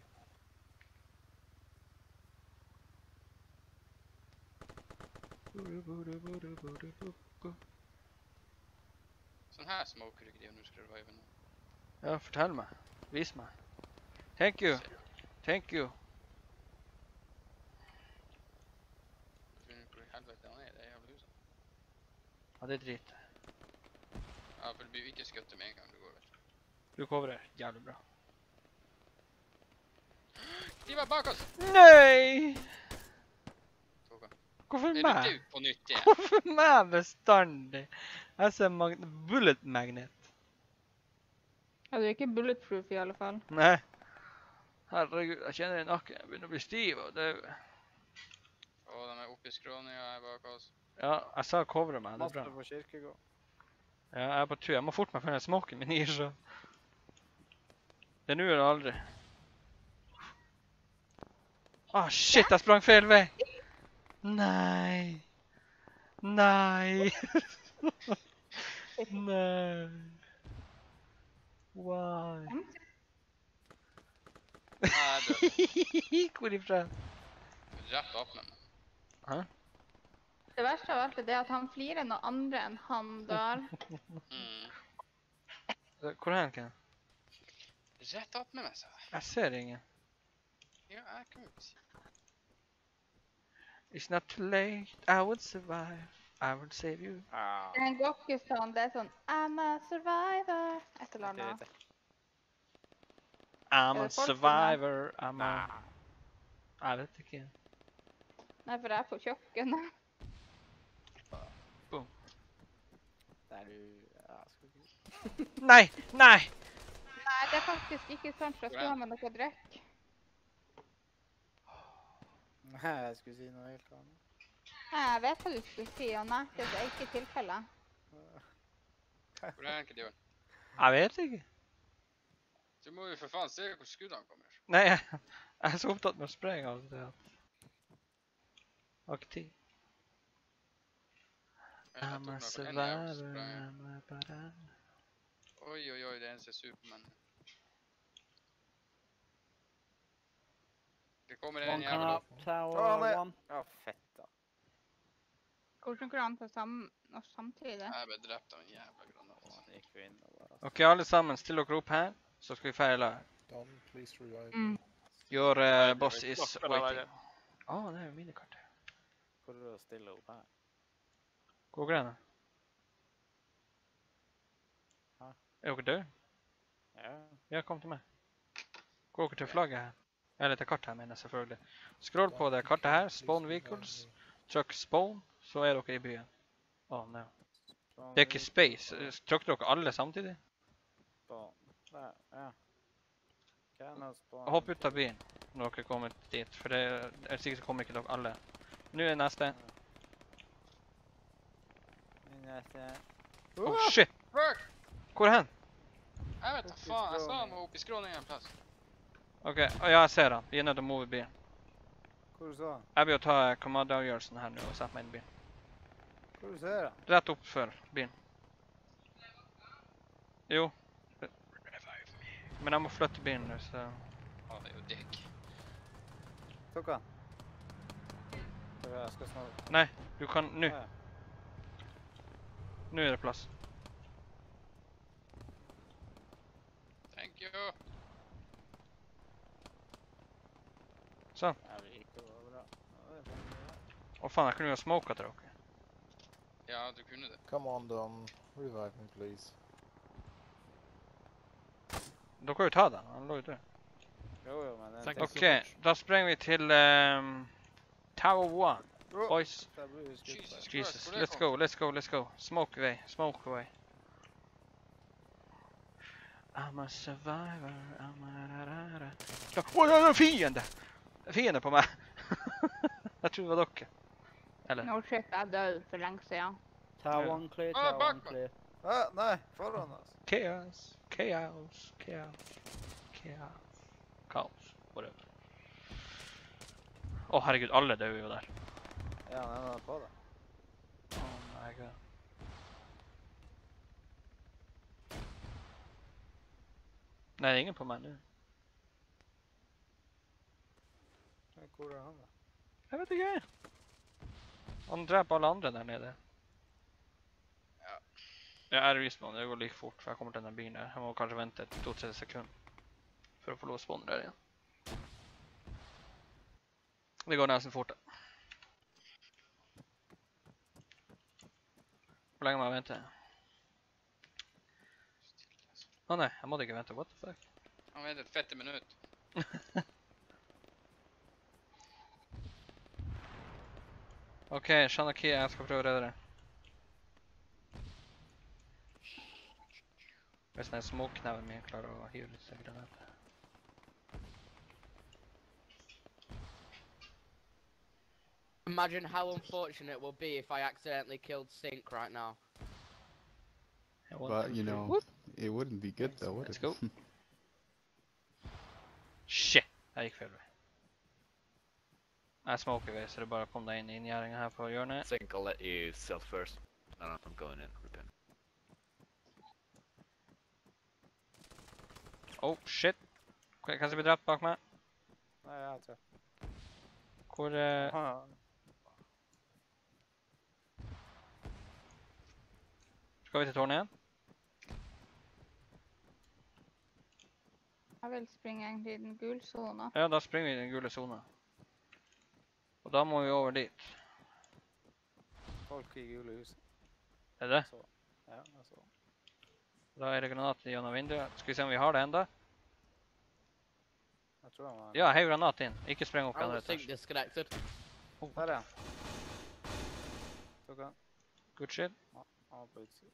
S3: Sånn her smoker ikke de når du skal revive nå.
S1: Ja, fortell meg. Vis meg. Thank you. Thank you.
S3: Hvor i helvete han er, det er jævla huset.
S1: Ja, det er drit.
S3: Ja, for du blir jo ikke skuttet med en gang du går, vet du.
S1: Du coverer jævlig bra.
S3: De var bak oss!
S1: Nei!
S3: Tok han.
S1: Hvorfor
S3: Er du
S1: meg?
S3: død på nytt igjen?
S1: Hvorfor meg bestandig? Jeg ser mag bullet magnet.
S4: Ja, du er ikke bulletproof i alle fall.
S1: Nei. Herregud, jeg kjenner i nakken. Jeg begynner å bli stiv og død.
S3: Å, de er oppe i skråninga her bak oss.
S1: Ja, jeg sa cover meg, det er
S2: Master
S1: bra.
S2: på kirkegård.
S1: Ja, jeg er på tur. Jeg må fort meg før den smoken min gir så. Det er nå eller aldri. Ah, shit, jeg sprang feil vei. Nei. Nei. Nei. Why?
S3: Ja, jeg er død.
S1: Hvor ifra?
S3: Rett opp med meg.
S1: Hæ?
S4: Det verste av alt er det at han flirer når andre enn han dør.
S3: Mm.
S1: Hvor er han, Ken?
S3: Rett opp med meg, sa jeg.
S1: Jeg ser ingen.
S3: Ja, jeg kan jo ikke si.
S1: It's not too late, I will survive, I will save you.
S2: Ah,
S4: Det går ikke sånn, det er sånn I'm a survivor. Et eller
S2: det
S4: annet.
S2: vet jeg.
S1: I'm
S4: Er
S1: a
S4: det folk som er?
S1: survivor, I'm a...
S2: Ah,
S1: Jeg vet ikke.
S4: Nei, for jeg er på kjøkkenet.
S2: der du... Ja, skal ikke...
S1: Nei, nei!
S4: Nei, det er faktisk ikke sant, for jeg skulle ha med noe drikk.
S2: Nei, jeg skulle si noe helt annet.
S4: Nei, jeg vet hva du skulle si, og nei, det er ikke tilfellet.
S3: Hvor er han, Jørn?
S1: Jeg vet ikke.
S3: Du må jo for faen se hvor skuddene kommer.
S1: Nei, jeg, jeg er så opptatt med å sprenge av det at... Aktiv.
S3: Jeg
S1: I'm
S3: tok
S1: a
S3: meg for en
S1: survivor,
S3: jævla sprang.
S1: I'm a banana.
S3: Oi, oi, oi, det er en som er Superman. Det kommer en
S6: One
S3: jævla
S6: come
S3: opp.
S6: up, tower
S2: Å, nei.
S6: one.
S2: Ja, fett da.
S4: Hvordan går det an til sam oss samtidig?
S3: Jeg ble drept av en jævla granat.
S2: Å, han gikk jo inn og bare...
S1: Ok, alle sammen, still dere opp her, så skal vi feire.
S10: Don, please revive
S4: Mm.
S10: me.
S1: Your uh,
S3: Nei,
S1: boss
S3: det er
S1: is
S3: klokker,
S1: waiting.
S3: det
S1: Å, oh, det er jo minikartet.
S2: Hvor er det å stille opp her?
S1: Hvor går det?
S2: Hæ?
S1: Er dere døde?
S2: Ja.
S1: Ja, kom til meg. Gå dere til flagget her. Eller til kartet her, mener jeg selvfølgelig. Scroll på det kartet her, spawn vehicles, trykk spawn, så er dere i byen. Å, oh, no.
S2: Spawn
S1: Det er ikke space. Trykker dere alle samtidig?
S2: Spawn. Der, ja. Can I spawn?
S1: Hopp ut av byen når dere kommer dit, for det er sikkert så kommer ikke dere alle. Nå er neste.
S2: Min neste.
S1: Oh shit!
S3: Fuck!
S1: Hvor er han?
S3: Jeg vet da
S2: Opp i
S3: faen, jeg så han
S2: skråningen.
S3: var oppe i skråningen en plass.
S1: Ok, å, ja, jeg ser han. Vi er nødt til å move bilen.
S2: Hvor du så han?
S1: Jeg vil jo ta kommandoavgjørelsen her nå og sette meg inn i bilen.
S2: Hvor du ser han?
S1: Rett opp før bilen. Jo. Men jeg må flytte bilen nå, så...
S3: Å, det er jo digg.
S2: Tok han? Så jeg skal snart...
S1: Nei, du kan... Nå.
S2: Ja, ja.
S1: Nå er det plass.
S3: Thank you.
S1: Sånn.
S2: Ja, det gikk jo bra. Ja, det er bra.
S1: Å faen, jeg kunne jo ha smoket til dere.
S3: Ja, du kunne det.
S10: Come on, Dom. Revive me, please.
S1: Dere kan jo ta den, han lå jo død.
S2: Jo, jo, men... den
S10: Thank
S2: tek-
S10: you.
S1: Ok, da sprenger vi til um, Tower one.
S2: Å,
S1: Boys,
S2: så jeg blir skutt
S3: Jesus.
S2: der.
S1: Jesus,
S3: hvor det
S1: let's
S3: kom?
S1: go, let's go, let's go. Smoke away, smoke away. I'm a survivor, I'm a ra-ra-ra. Ja, Å, det er fiende! Fiende på meg. Jeg tror det var dere. Eller?
S4: No shit, jeg er død for lenge siden.
S2: Ta
S1: Ja.
S2: one clear,
S3: Ah,
S2: ta
S3: bak
S2: one
S3: meg.
S2: clear. Ah, nei, foran oss.
S1: Chaos, chaos, chaos, chaos, kaos, whatever. Å herregud, alle dør jo der.
S2: Ja, han er på det.
S1: Oh my god. Nei, det er ingen på meg nå.
S2: Hvor er han da?
S1: Jeg vet ikke. Han dreper alle andre der nede.
S3: Ja.
S1: Ja, jeg respawner. Det går like fort, for jeg kommer til den bilen der. Jeg må kanskje vente to-tre sekunder for å få lov å spawne der igjen. Det går nesten fort. Da. Hvor lenge må jeg vente? Å nei, jeg måtte ikke vente. What the fuck?
S3: Han ventet et fette minutt.
S1: Ok, Shanaki, jeg skal prøve å redde deg. Hvis den smoke-kneven min klarer å hive litt seg granater.
S5: Imagine how unfortunate it will be if I accidentally killed Sink right now.
S1: Ja, one,
S11: But,
S1: two,
S11: you
S1: three.
S11: know,
S1: Whoop.
S11: it wouldn't be good though, would
S1: Let's
S11: it?
S1: go. Shit, jeg gikk feil vei. Jeg smoker vei, så det er bare å komme deg inn i inngjerdingen her på hjørnet.
S12: I think I'll let you self first. And I'm going in. Repent.
S1: Oh, shit. Kan jeg bli drept bak meg?
S2: Nei, jeg tror.
S1: Hvor... eh,
S2: Ah,
S1: Skal vi til tårnet igjen?
S4: Jeg vil springe egentlig i den gule zona.
S1: Ja, da springer vi i den gule zonen. Og da må vi over dit.
S2: folk i gule huset.
S1: Er det?
S2: Så. Ja, jeg så.
S1: Da er det granater gjennom vinduet. Skal vi se om vi har det enda?
S2: Jeg tror han var...
S1: Ja, hev granat inn. Ikke spreng opp i
S5: Oh,
S1: andre
S5: the Sink
S1: etasje.
S5: disconnected.
S2: Der er han. Tok han.
S1: Good shit.
S2: Han var på utsiden.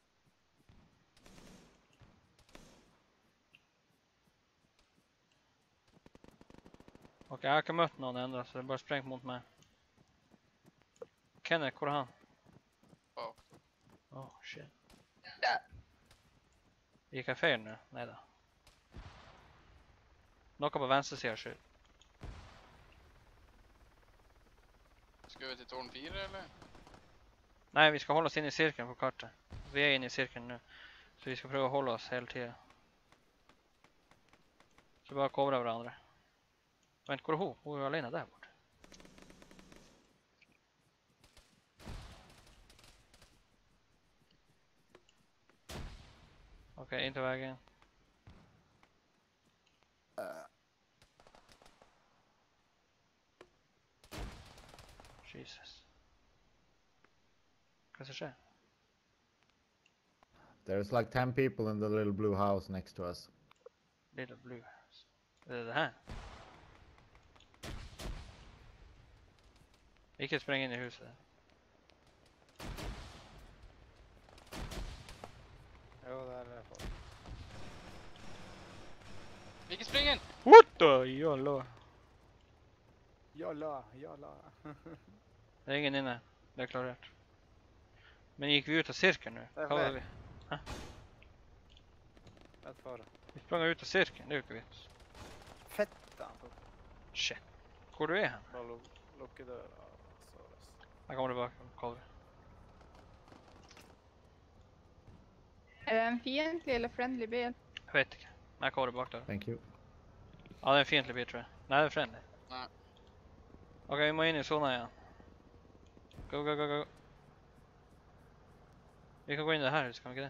S1: Ok, jeg har ikke møtt noen enda, så det er bare sprengt mot meg. Kenneth, hvor er han?
S3: Bak.
S1: Oh, shit. Gikk jeg feil nå? Neida. Noe på venstre siden skyld.
S3: Skal vi til tårn fire, eller?
S1: Nei, vi skal holde oss inne i sirkelen på kartet. Vi er inne i sirkelen nå. Så vi skal prøve å holde oss hele tiden. Så bare cover hverandre. Vent, hvor er hun? Hun er jo alene der borte. Ok, inn til veggen. Jesus. Hva som skjer?
S7: There's like ten people in the little blue house next to us.
S1: Little blue house. Er det det her? Ikke spreng inn i huset.
S2: Jo, der er folk.
S3: Ikke spring inn!
S1: What the jalla?
S2: Jalla, jalla.
S1: Det er ingen inne. Det er klarert. Men gikk vi ut av sirkelen nå?
S2: Det er
S1: Hva var
S2: flere.
S1: vi? Hæ?
S2: Rett fare.
S1: Vi sprang ut av sirkelen, det er jo ikke vits.
S2: Fett han tok.
S1: Shit. Hvor du er hen?
S2: Bare luk lukke døra. Så det.
S1: Jeg kommer tilbake og cover.
S4: Er det en fiendtlig eller friendly bil?
S1: Jeg vet ikke. Men jeg cover bak der.
S7: Thank you.
S1: Ja, det er en fiendtlig bil, tror jeg. Nei, det er friendly.
S3: Nei.
S1: Ok, vi må inn i zona igjen. Go, go, go, go. Vi kan gå inn i det her huset, kan vi ikke det?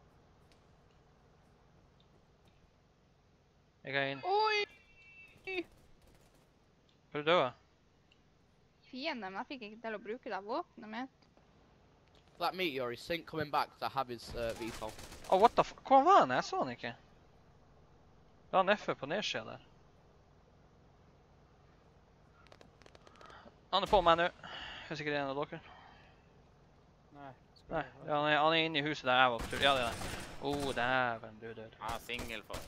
S1: Jeg er inn.
S4: Oi!
S1: Er du død?
S4: Fienden, men jeg fikk ikke til å bruke det våpenet mitt.
S5: That meteor is sync coming back to have his uh, V TOL.
S1: Oh, what the f... Hvor var han? Jeg så han ikke. Da er han F på nedsida der. Han er på meg nå. Hvis ikke det er en av dere.
S2: Nei.
S1: Nei, ja, han, er, han er inne i huset der jeg var på tur. Ja, det er det. Åh, dæven, du er død.
S6: Han er singel for.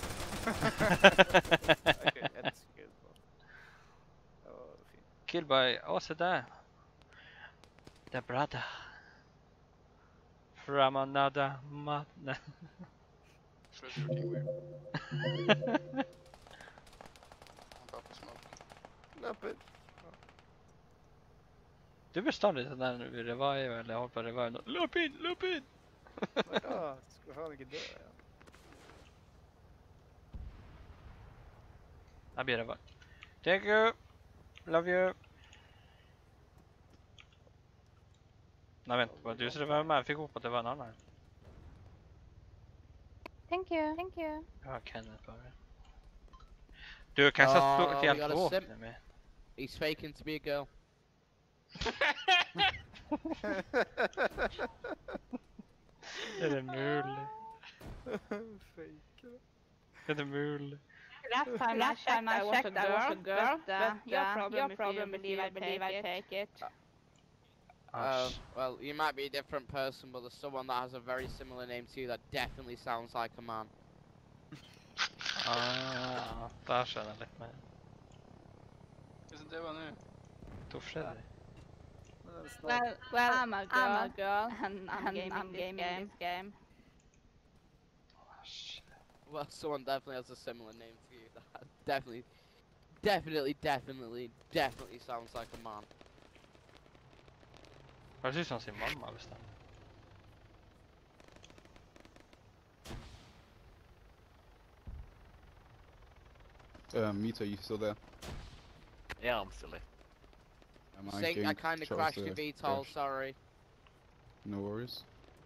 S2: Ok, ett skudd på. Det var fint.
S1: Kill by... Å, se der. The brother. From another mother.
S3: Slutt å gjøre ting weird. Han tar på smoke.
S2: Løper.
S1: Du bør starte det der når vi revive, eller holdt på å revive nå. Løp inn, løp inn!
S2: Nei da, skal faen ikke dø igjen.
S1: Jeg blir revive. Thank you. Love you. Nei, vent. Var det du som revive meg? Jeg fikk opp at det var en annen.
S4: Thank you. Thank you.
S1: Ja, Kenneth bare. Du, hvem som
S5: Oh,
S1: plukket
S5: we
S1: helt
S5: got a sim-
S1: våpenet mitt?
S5: He's faking to be a girl.
S1: Er det mulig?
S2: Fake.
S1: Er det mulig?
S4: Last time I checked, I checked, I was a girl, but uh, your problem, your problem if you believe I take it.
S5: Uh, well, you might be a different person, but there's someone that has a very similar name to you that definitely sounds like a man.
S1: Ah, der skjønner jeg litt mer.
S3: Hva som det var nå?
S1: To Freddy.
S4: Well, well, I'm a girl, I'm a girl and I'm, and gaming, I'm this gaming game. this game.
S1: Ah, shit.
S5: Well, someone definitely has a similar name to you that definitely, definitely, definitely, definitely sounds like a man.
S1: Hva synes han sin mamma bestemt?
S11: Uh, Mito, you still there?
S12: Yeah, I'm still there.
S11: Am
S5: Sync,
S11: getting
S5: I kind of
S11: chose
S5: crashed
S11: to
S5: your V TOL,
S11: crash?
S5: sorry.
S11: No worries.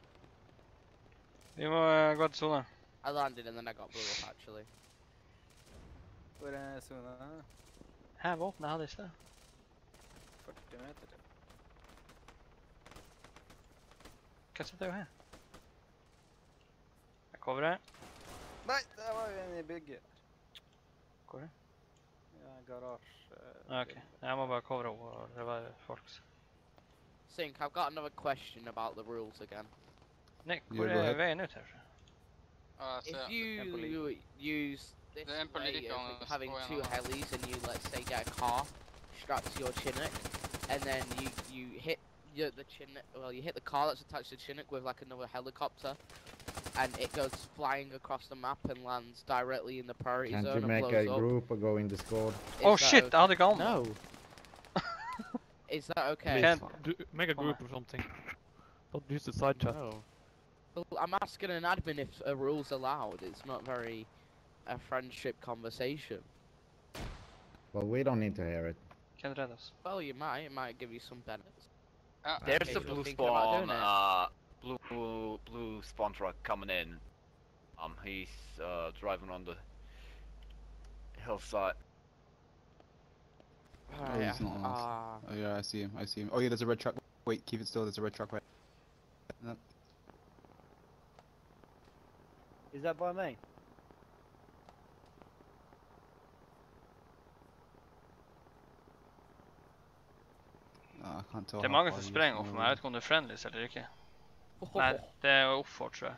S1: Vi må uh, gå til zona.
S5: I landed and then I got blew up actually.
S2: Hvor er zona?
S1: Her våpenet hadde i sted.
S2: førti meter til.
S1: Hva sitter jo her? Jeg coverer.
S2: Nei, der var jo en i bygget.
S1: Hvor er det?
S2: Ja, garasje.
S1: Ah, ok, jeg må bare covere og revive folks.
S5: Sync, I've got another question about the rules again.
S1: Nick,
S11: Yeah,
S1: hvor
S11: go
S1: er
S11: ahead.
S1: veien ut herfra?
S3: Ah,
S5: If
S3: så
S5: you use this
S3: The Emperor
S5: way
S3: Leader
S5: of
S3: on
S5: having
S3: Spoil
S5: two
S3: and all.
S5: helis and you, let's say, get a car strapped to your Chinook, and then you you hit your, the Chinook, well, you hit the car that's attached to the Chinook with like another helicopter, and it goes flying across the map and lands directly in the priority
S7: Can't
S5: zone
S7: you
S5: and
S7: make
S5: blows
S7: a
S5: up.
S7: group or go in Discord?
S5: Is
S1: Oh
S5: that
S1: shit,
S5: okay?
S1: jeg hadde ikke
S5: No. Is that okay?
S1: Can't
S13: Do, make a group or something. Don't use the side chat.
S5: No. Well, I'm asking an admin if a rule's allowed. It's not very a friendship conversation.
S7: Well, we don't need to hear it.
S1: Kan redde oss.
S5: Well, you might. It might give you some benefits.
S3: Ja.
S12: There's
S5: Okay,
S12: a
S5: so
S12: blue
S5: thinking about
S12: spawn,
S5: doing it.
S12: uh, blue blue spawn truck coming in. Um, he's uh driving on the hillside.
S11: Oh,
S5: Right,
S11: he's not on us.
S5: ah.
S11: Oh yeah, I see him. I see him. Oh yeah, there's a red truck. Wait, keep it still. There's a red truck right. No.
S2: Is that by me?
S11: No, I can't tell.
S1: Det er
S11: how
S1: mange
S11: far
S1: som
S11: he is
S1: sprenger
S11: from
S1: opp for
S11: where
S1: meg.
S11: we
S1: Jeg vet ikke om det er friendlies eller ikke. Nei, det er oppfort, tror jeg.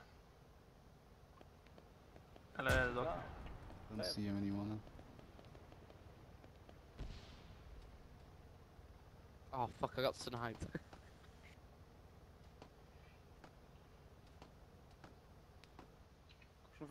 S1: Eller er det dere?
S11: are. Don't see him anymore now.
S5: Oh fuck! I got sniped.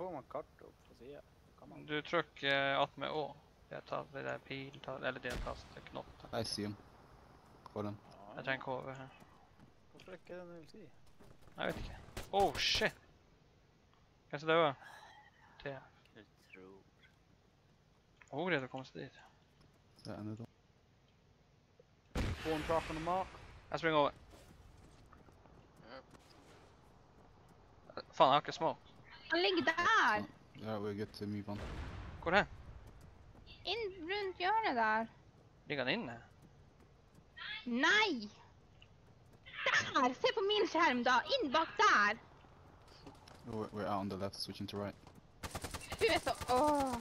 S2: får man kartet opp på siden? Kan man?
S1: Du trykker att med Å. Det er det der pil, eller det tastet, knotten.
S11: I see him. Hold on.
S1: Jeg trenger ikke over her.
S2: Hvorfor ikke det null ti?
S1: Jeg vet ikke. Oh shit! Kanskje det var? Det.
S6: Jeg tror...
S1: Hvor er det å komme seg dit?
S11: Så er det
S2: Spawn truck on the mark.
S1: Jeg springer over. Faen, jeg har ikke smoke.
S4: Han ligger der!
S11: Yeah, we're good to move on.
S1: Hvor er?
S4: Inn rundt hjørnet der.
S1: Ligger han inne?
S4: Nei! Der! Se på min skjerm da! Inn bak der!
S11: We're, we're out on the left, switching to right.
S4: Du er så... Åh!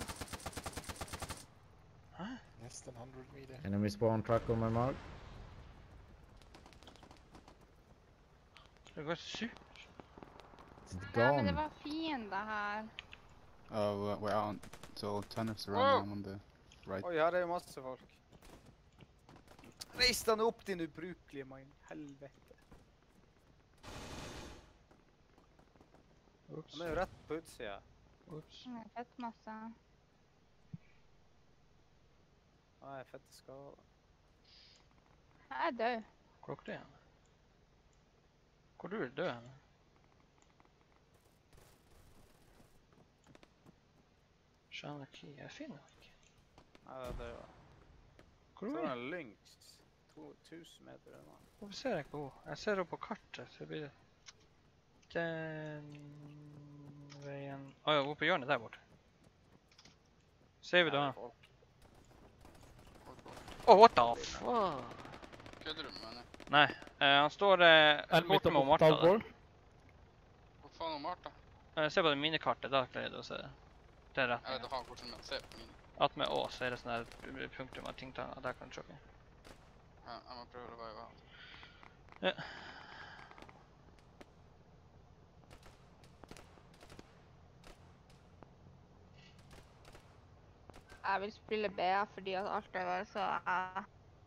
S10: Less than one hundred meter.
S7: Enemy spawn truck on my mark.
S1: Det går sykt.
S7: It's
S4: Ja, men det
S7: gone.
S4: var fiender her.
S11: Uh, we're, we're out on, so turn us around I'm on the right.
S2: Oi, her er jo masse folk. Reis den opp, din ubrukelige mann. Helvete.
S1: Ups.
S2: Han er jo rett på utsida.
S1: Ups.
S4: Mm, fett masse.
S2: Nei, fette skade.
S4: Jeg er død.
S1: Hvor er det? Hvor du er død henne? Skjønner ikke, jeg finner den ikke.
S2: Nei, det er det jo.
S1: Hvor
S2: Så
S1: er
S2: er
S1: den?
S2: det en lynx. to tusen meter unna.
S1: Hvorfor ser jeg ikke henne? Jeg ser henne på kartet, så blir det... Den... veien... Åja, oh, oppe i hjørnet der borte. Ser vi da?
S2: Folk.
S1: Oh, what the fuck?
S3: Kødder du med henne?
S1: Nei, eh, han står eh,
S13: En midt
S1: borte med
S13: oppe på
S1: Martha der.
S13: Dalgård.
S3: Hvor faen er Martha?
S1: Eh, se på det minikartet, da klarer du å se det. Det er rett.
S3: Jeg vet ikke hvordan man ser på min.
S1: At med Å, så er det sånne her punktum av ting, der der kan du trykke.
S3: Ja, jeg må prøve å være av.
S1: Ja.
S4: Jeg vil spille B fordi at alt det var så... Uh...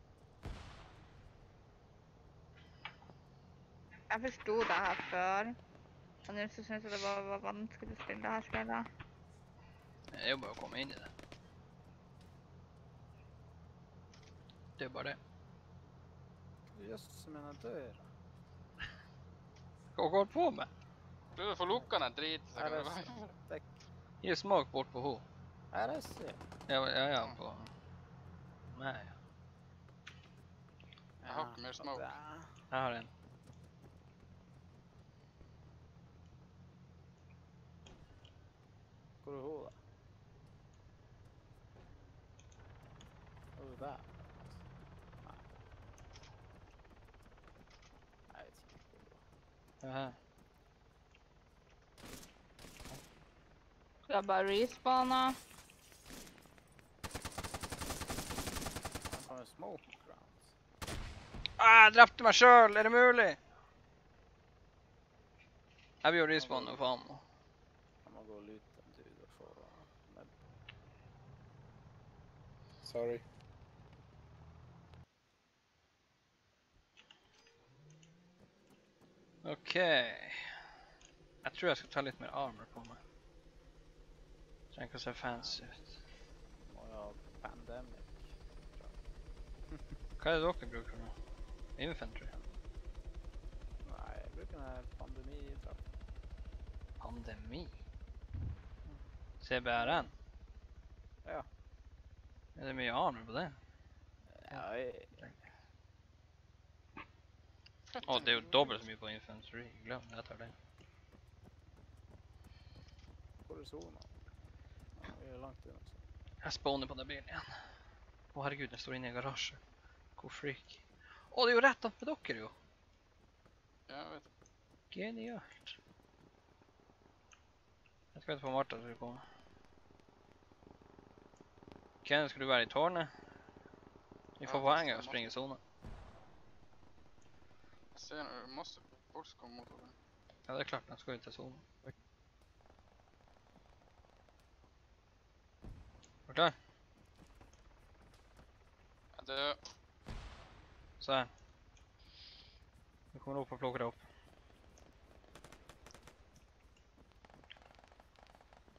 S4: Jeg forstod det her før. Og nå så synes jeg det var, var vanskelig å spille det her spillet.
S1: Det er jo bare å komme inn i det. Det er bare det.
S2: Jøss, men jeg dør.
S1: Hva går du på med?
S3: Prøv å få lukka den driten, så kan
S2: Her
S3: det
S2: er
S3: være.
S2: stek.
S1: Gi smak bort på henne.
S2: Her er se.
S1: Ja, ja, ja, på... Nei,
S3: Jeg har ikke mer smoke.
S1: jeg har en.
S2: Hvor er hun da? Hvor er der? Nei. Jeg vet ikke hvor det var.
S1: Ja, her.
S4: Skal jeg bare respawne?
S2: Han har jo smoke rounds.
S1: Ah, jeg drepte meg selv, er det mulig? Jeg blir jo respawn nå, faen.
S2: Han må gå og lute en dude og få med.
S10: Sorry.
S1: Ok. Jeg tror jeg skal ta litt mer armor på meg. Trenger ikke å se fancy ut.
S2: Må jo ha pandemic.
S1: Hva er det dere bruker nå? Infantry?
S2: Nei, jeg bruker den her pandemi-trapp.
S1: Pandemi? C B R N?
S2: Ja.
S1: Er det mye armor på det?
S2: Ja, jeg...
S1: Å, det er jo dobbelt så mye på infantry. Glem det, jeg tar det.
S2: Hvor er solen? Ja, vi er langt unna. Så.
S1: Jeg spawner på den bilen igjen. Å herregud, den står inne i en garasje. Hvor freak. Å, det er jo rett opp med dere jo.
S3: Ja, jeg vet.
S1: Genialt. Jeg skal vente på Martha til å komme. Ken, skal du være i tårnet? Vi får
S3: Ja,
S1: poenget å
S3: det
S1: springe i zone.
S3: Jeg ser masse folk som kommer mot oss.
S1: Ja, det er klart, de skal ut til zone. Er du klar?
S3: Jeg dør.
S1: Se her. Du kommer opp og plukker det opp.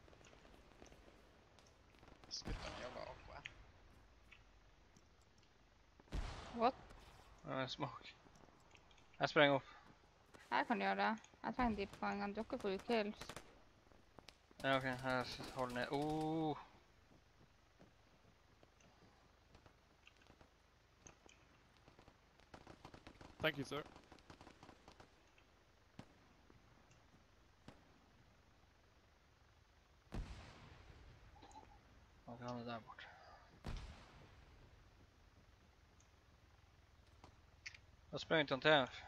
S4: What?
S1: Uh, smoke. Jeg sprenger opp.
S4: Jeg kan gjøre det. Jeg trenger deep-poengene. Dere får jo kills.
S1: Ja, ok. Jeg holder ned. Oh.
S13: Thank you, sir.
S1: Ok, han er der borte. Da sprenger vi til han T F.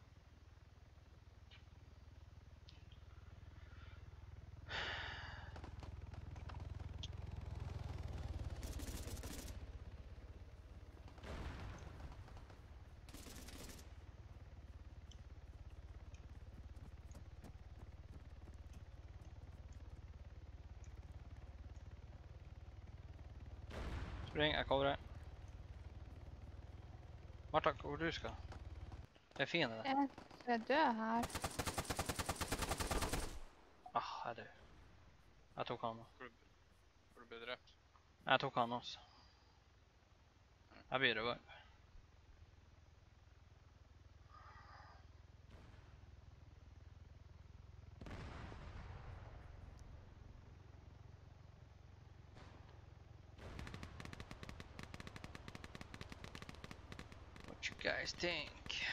S1: Spring, jeg coverer. Martha, hvor du skal? Det er fiende der.
S4: Jeg er død her.
S1: Ah, jeg er død. Jeg tok han.
S3: Hvor hvor du ble drept?
S1: Jeg tok han også. Jeg blir revive. What you guys think?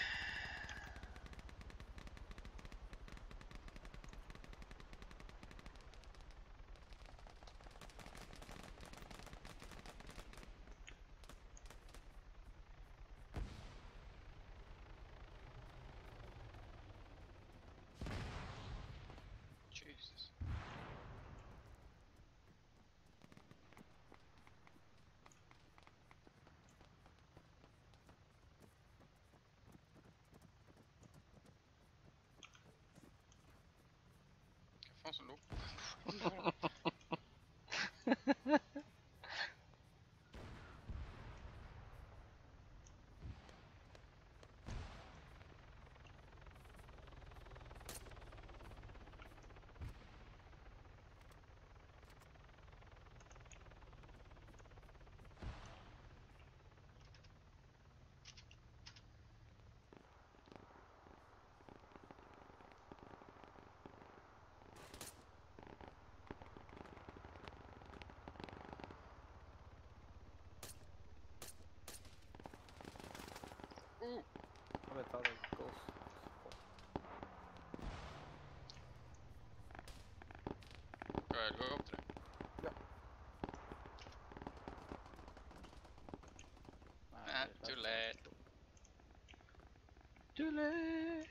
S3: Jesus. Hva faen som lukter?
S2: Jeg vil ta det ghost.
S3: Skal jeg gå opp til det?
S2: Ja.
S3: Nei, too late.
S1: Too late.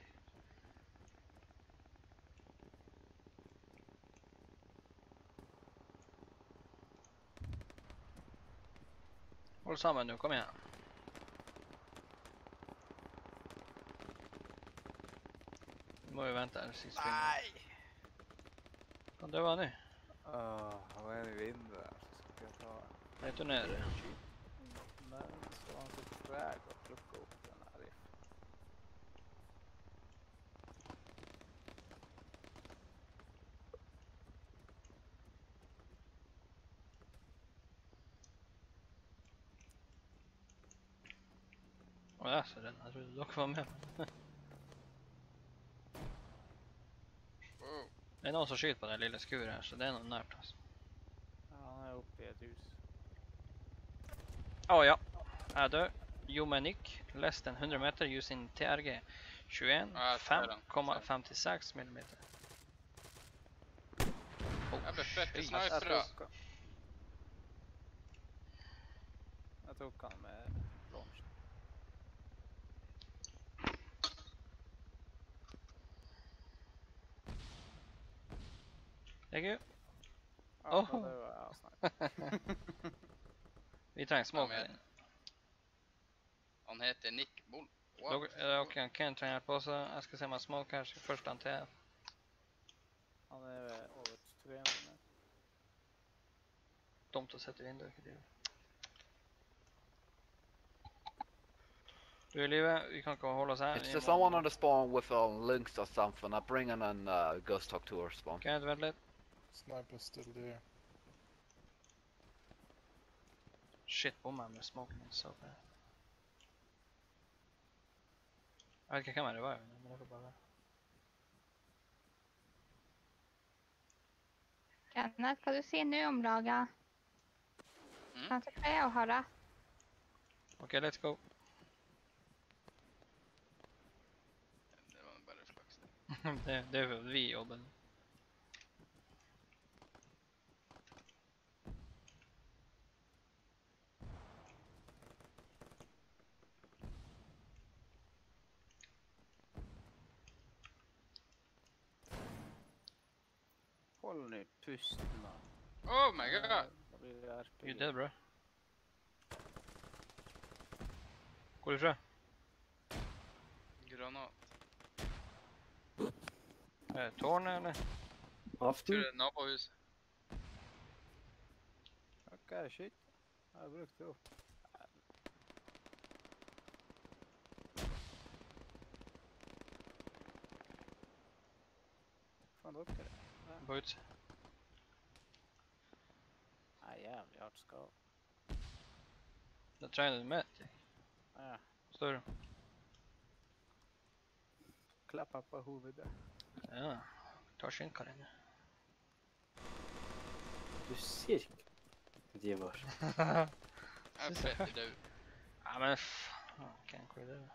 S1: Hold sammen nu, kom igjen. Vi må jo vente her sist film.
S2: Nei!
S1: Kan det være nu?
S2: Åh, hva er det i vinduet der, så skal jeg ta den.
S1: Returnere.
S2: Men så var han så treg å plukke opp den her riffen.
S1: Å ja, så den. Jeg trodde dere var med.
S3: Wow.
S1: Det er noen som skyter på det lille skuret her, så det er noe nært altså.
S2: Ja, han er oppe i et hus.
S1: Å ja, jeg er død. Jomenik, less than hundre meter using T R G tjueen,
S3: Ja, jeg ser
S1: fem
S3: den.
S1: komma femtiseks millimeter.
S3: Jeg ble fett i
S2: Jeg
S3: snipera.
S2: tok han. Jeg tok han med launch.
S1: Thank you.
S2: Ja,
S1: Åh.
S2: da døde jeg av snipe.
S1: Vi trenger smoke
S3: Ja,
S1: her
S3: men-
S1: inne.
S3: Han heter Nick Bull.
S1: Dere- eh, Ok, Ken trenger hjelp også. Jeg skal se meg smoke her, så først han T F.
S2: Han er ved over tre hundre meter.
S1: Dumt å sette i vinduet, ikke det? Du er i live, vi kan ikke holde oss her.
S12: It's
S1: Vi
S12: just
S1: må-
S12: someone on the spawn with a lynx or something. I bring in and uh, ghost talk to our spawn.
S1: Kenneth, vent litt.
S10: Sniper's still there.
S1: Shit, bommer med smoken min så bad. Jeg vet ikke hvem det var, men det får bare være.
S4: Kenneth, hva du sier nå om laget?
S3: Mm.
S4: Kanskje pleier å ha rett.
S1: Ok, let's go.
S3: Det var bare flaks.
S1: det, det er jo vi jobben.
S2: Hold nu pusten da.
S3: Oh my god!
S2: Da blir det R P G.
S1: You dead, bro. Hvor er du fra?
S3: Granat.
S1: Er det tårnet, eller?
S3: Tror det er nabohuset.
S2: Ok, shit. Jeg har brukt det opp. Faen dere.
S1: På ut.
S2: Nei, jævlig hardt skal.
S1: Da trenger du med.
S2: Ja.
S1: Står du?
S2: Klappa på hovedet.
S1: Ja. Ta skinka dine.
S14: Du ser ikke. De var.
S3: Jeg er fett i død.
S1: Ja, men f... Ok, hvor er det?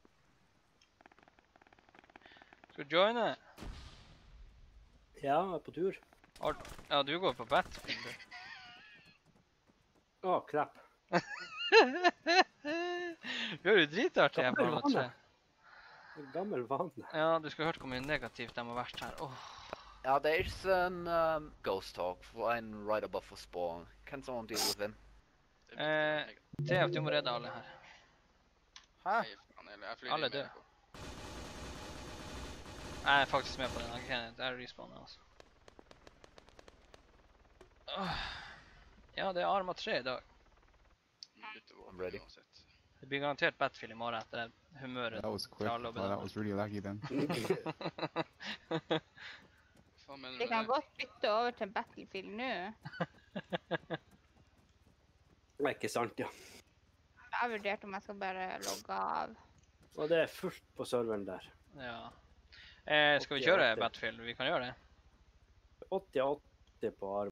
S1: Skal du joine?
S14: Ja, jeg er på tur.
S1: Ja, du går på Battlefield, du.
S14: Å, crap.
S1: Vi har jo dritartig her på
S14: Gammel
S1: Arma
S14: vane.
S1: tre.
S14: En gammel vane.
S1: Ja, du skulle hørt hvor mye negativt de har vært her. Åh.
S12: Yeah, there's an um, ghost talk flying right above the spawn. Can someone deal with him?
S1: Eh, T F, du må redde alle her.
S2: Hæ?
S3: Nei, faen, eller jeg flyr
S1: Alle
S3: i
S1: dør.
S3: Mexico.
S1: Jeg er faktisk med på den. Ok, det er respawnet, altså. Åh. Ja, det er Arma tre i dag.
S3: Bytte våpen
S12: I'm ready.
S3: uansett.
S1: Det blir garantert Battlefield i morgen etter humøret.
S11: That was quick.
S1: alle
S11: Wow, that was really laggy then.
S3: Faen mener
S4: Vi
S3: du
S4: kan
S3: det?
S4: godt bytte over til Battlefield nå.
S14: Det er ikke sant, ja.
S4: Jeg har vurdert om jeg skal bare logge av.
S14: Og det er fullt på serveren der.
S1: Ja. Eh, skal vi kjøre Battlefield? Vi kan gjøre det.
S14: åtti åtti på Arma.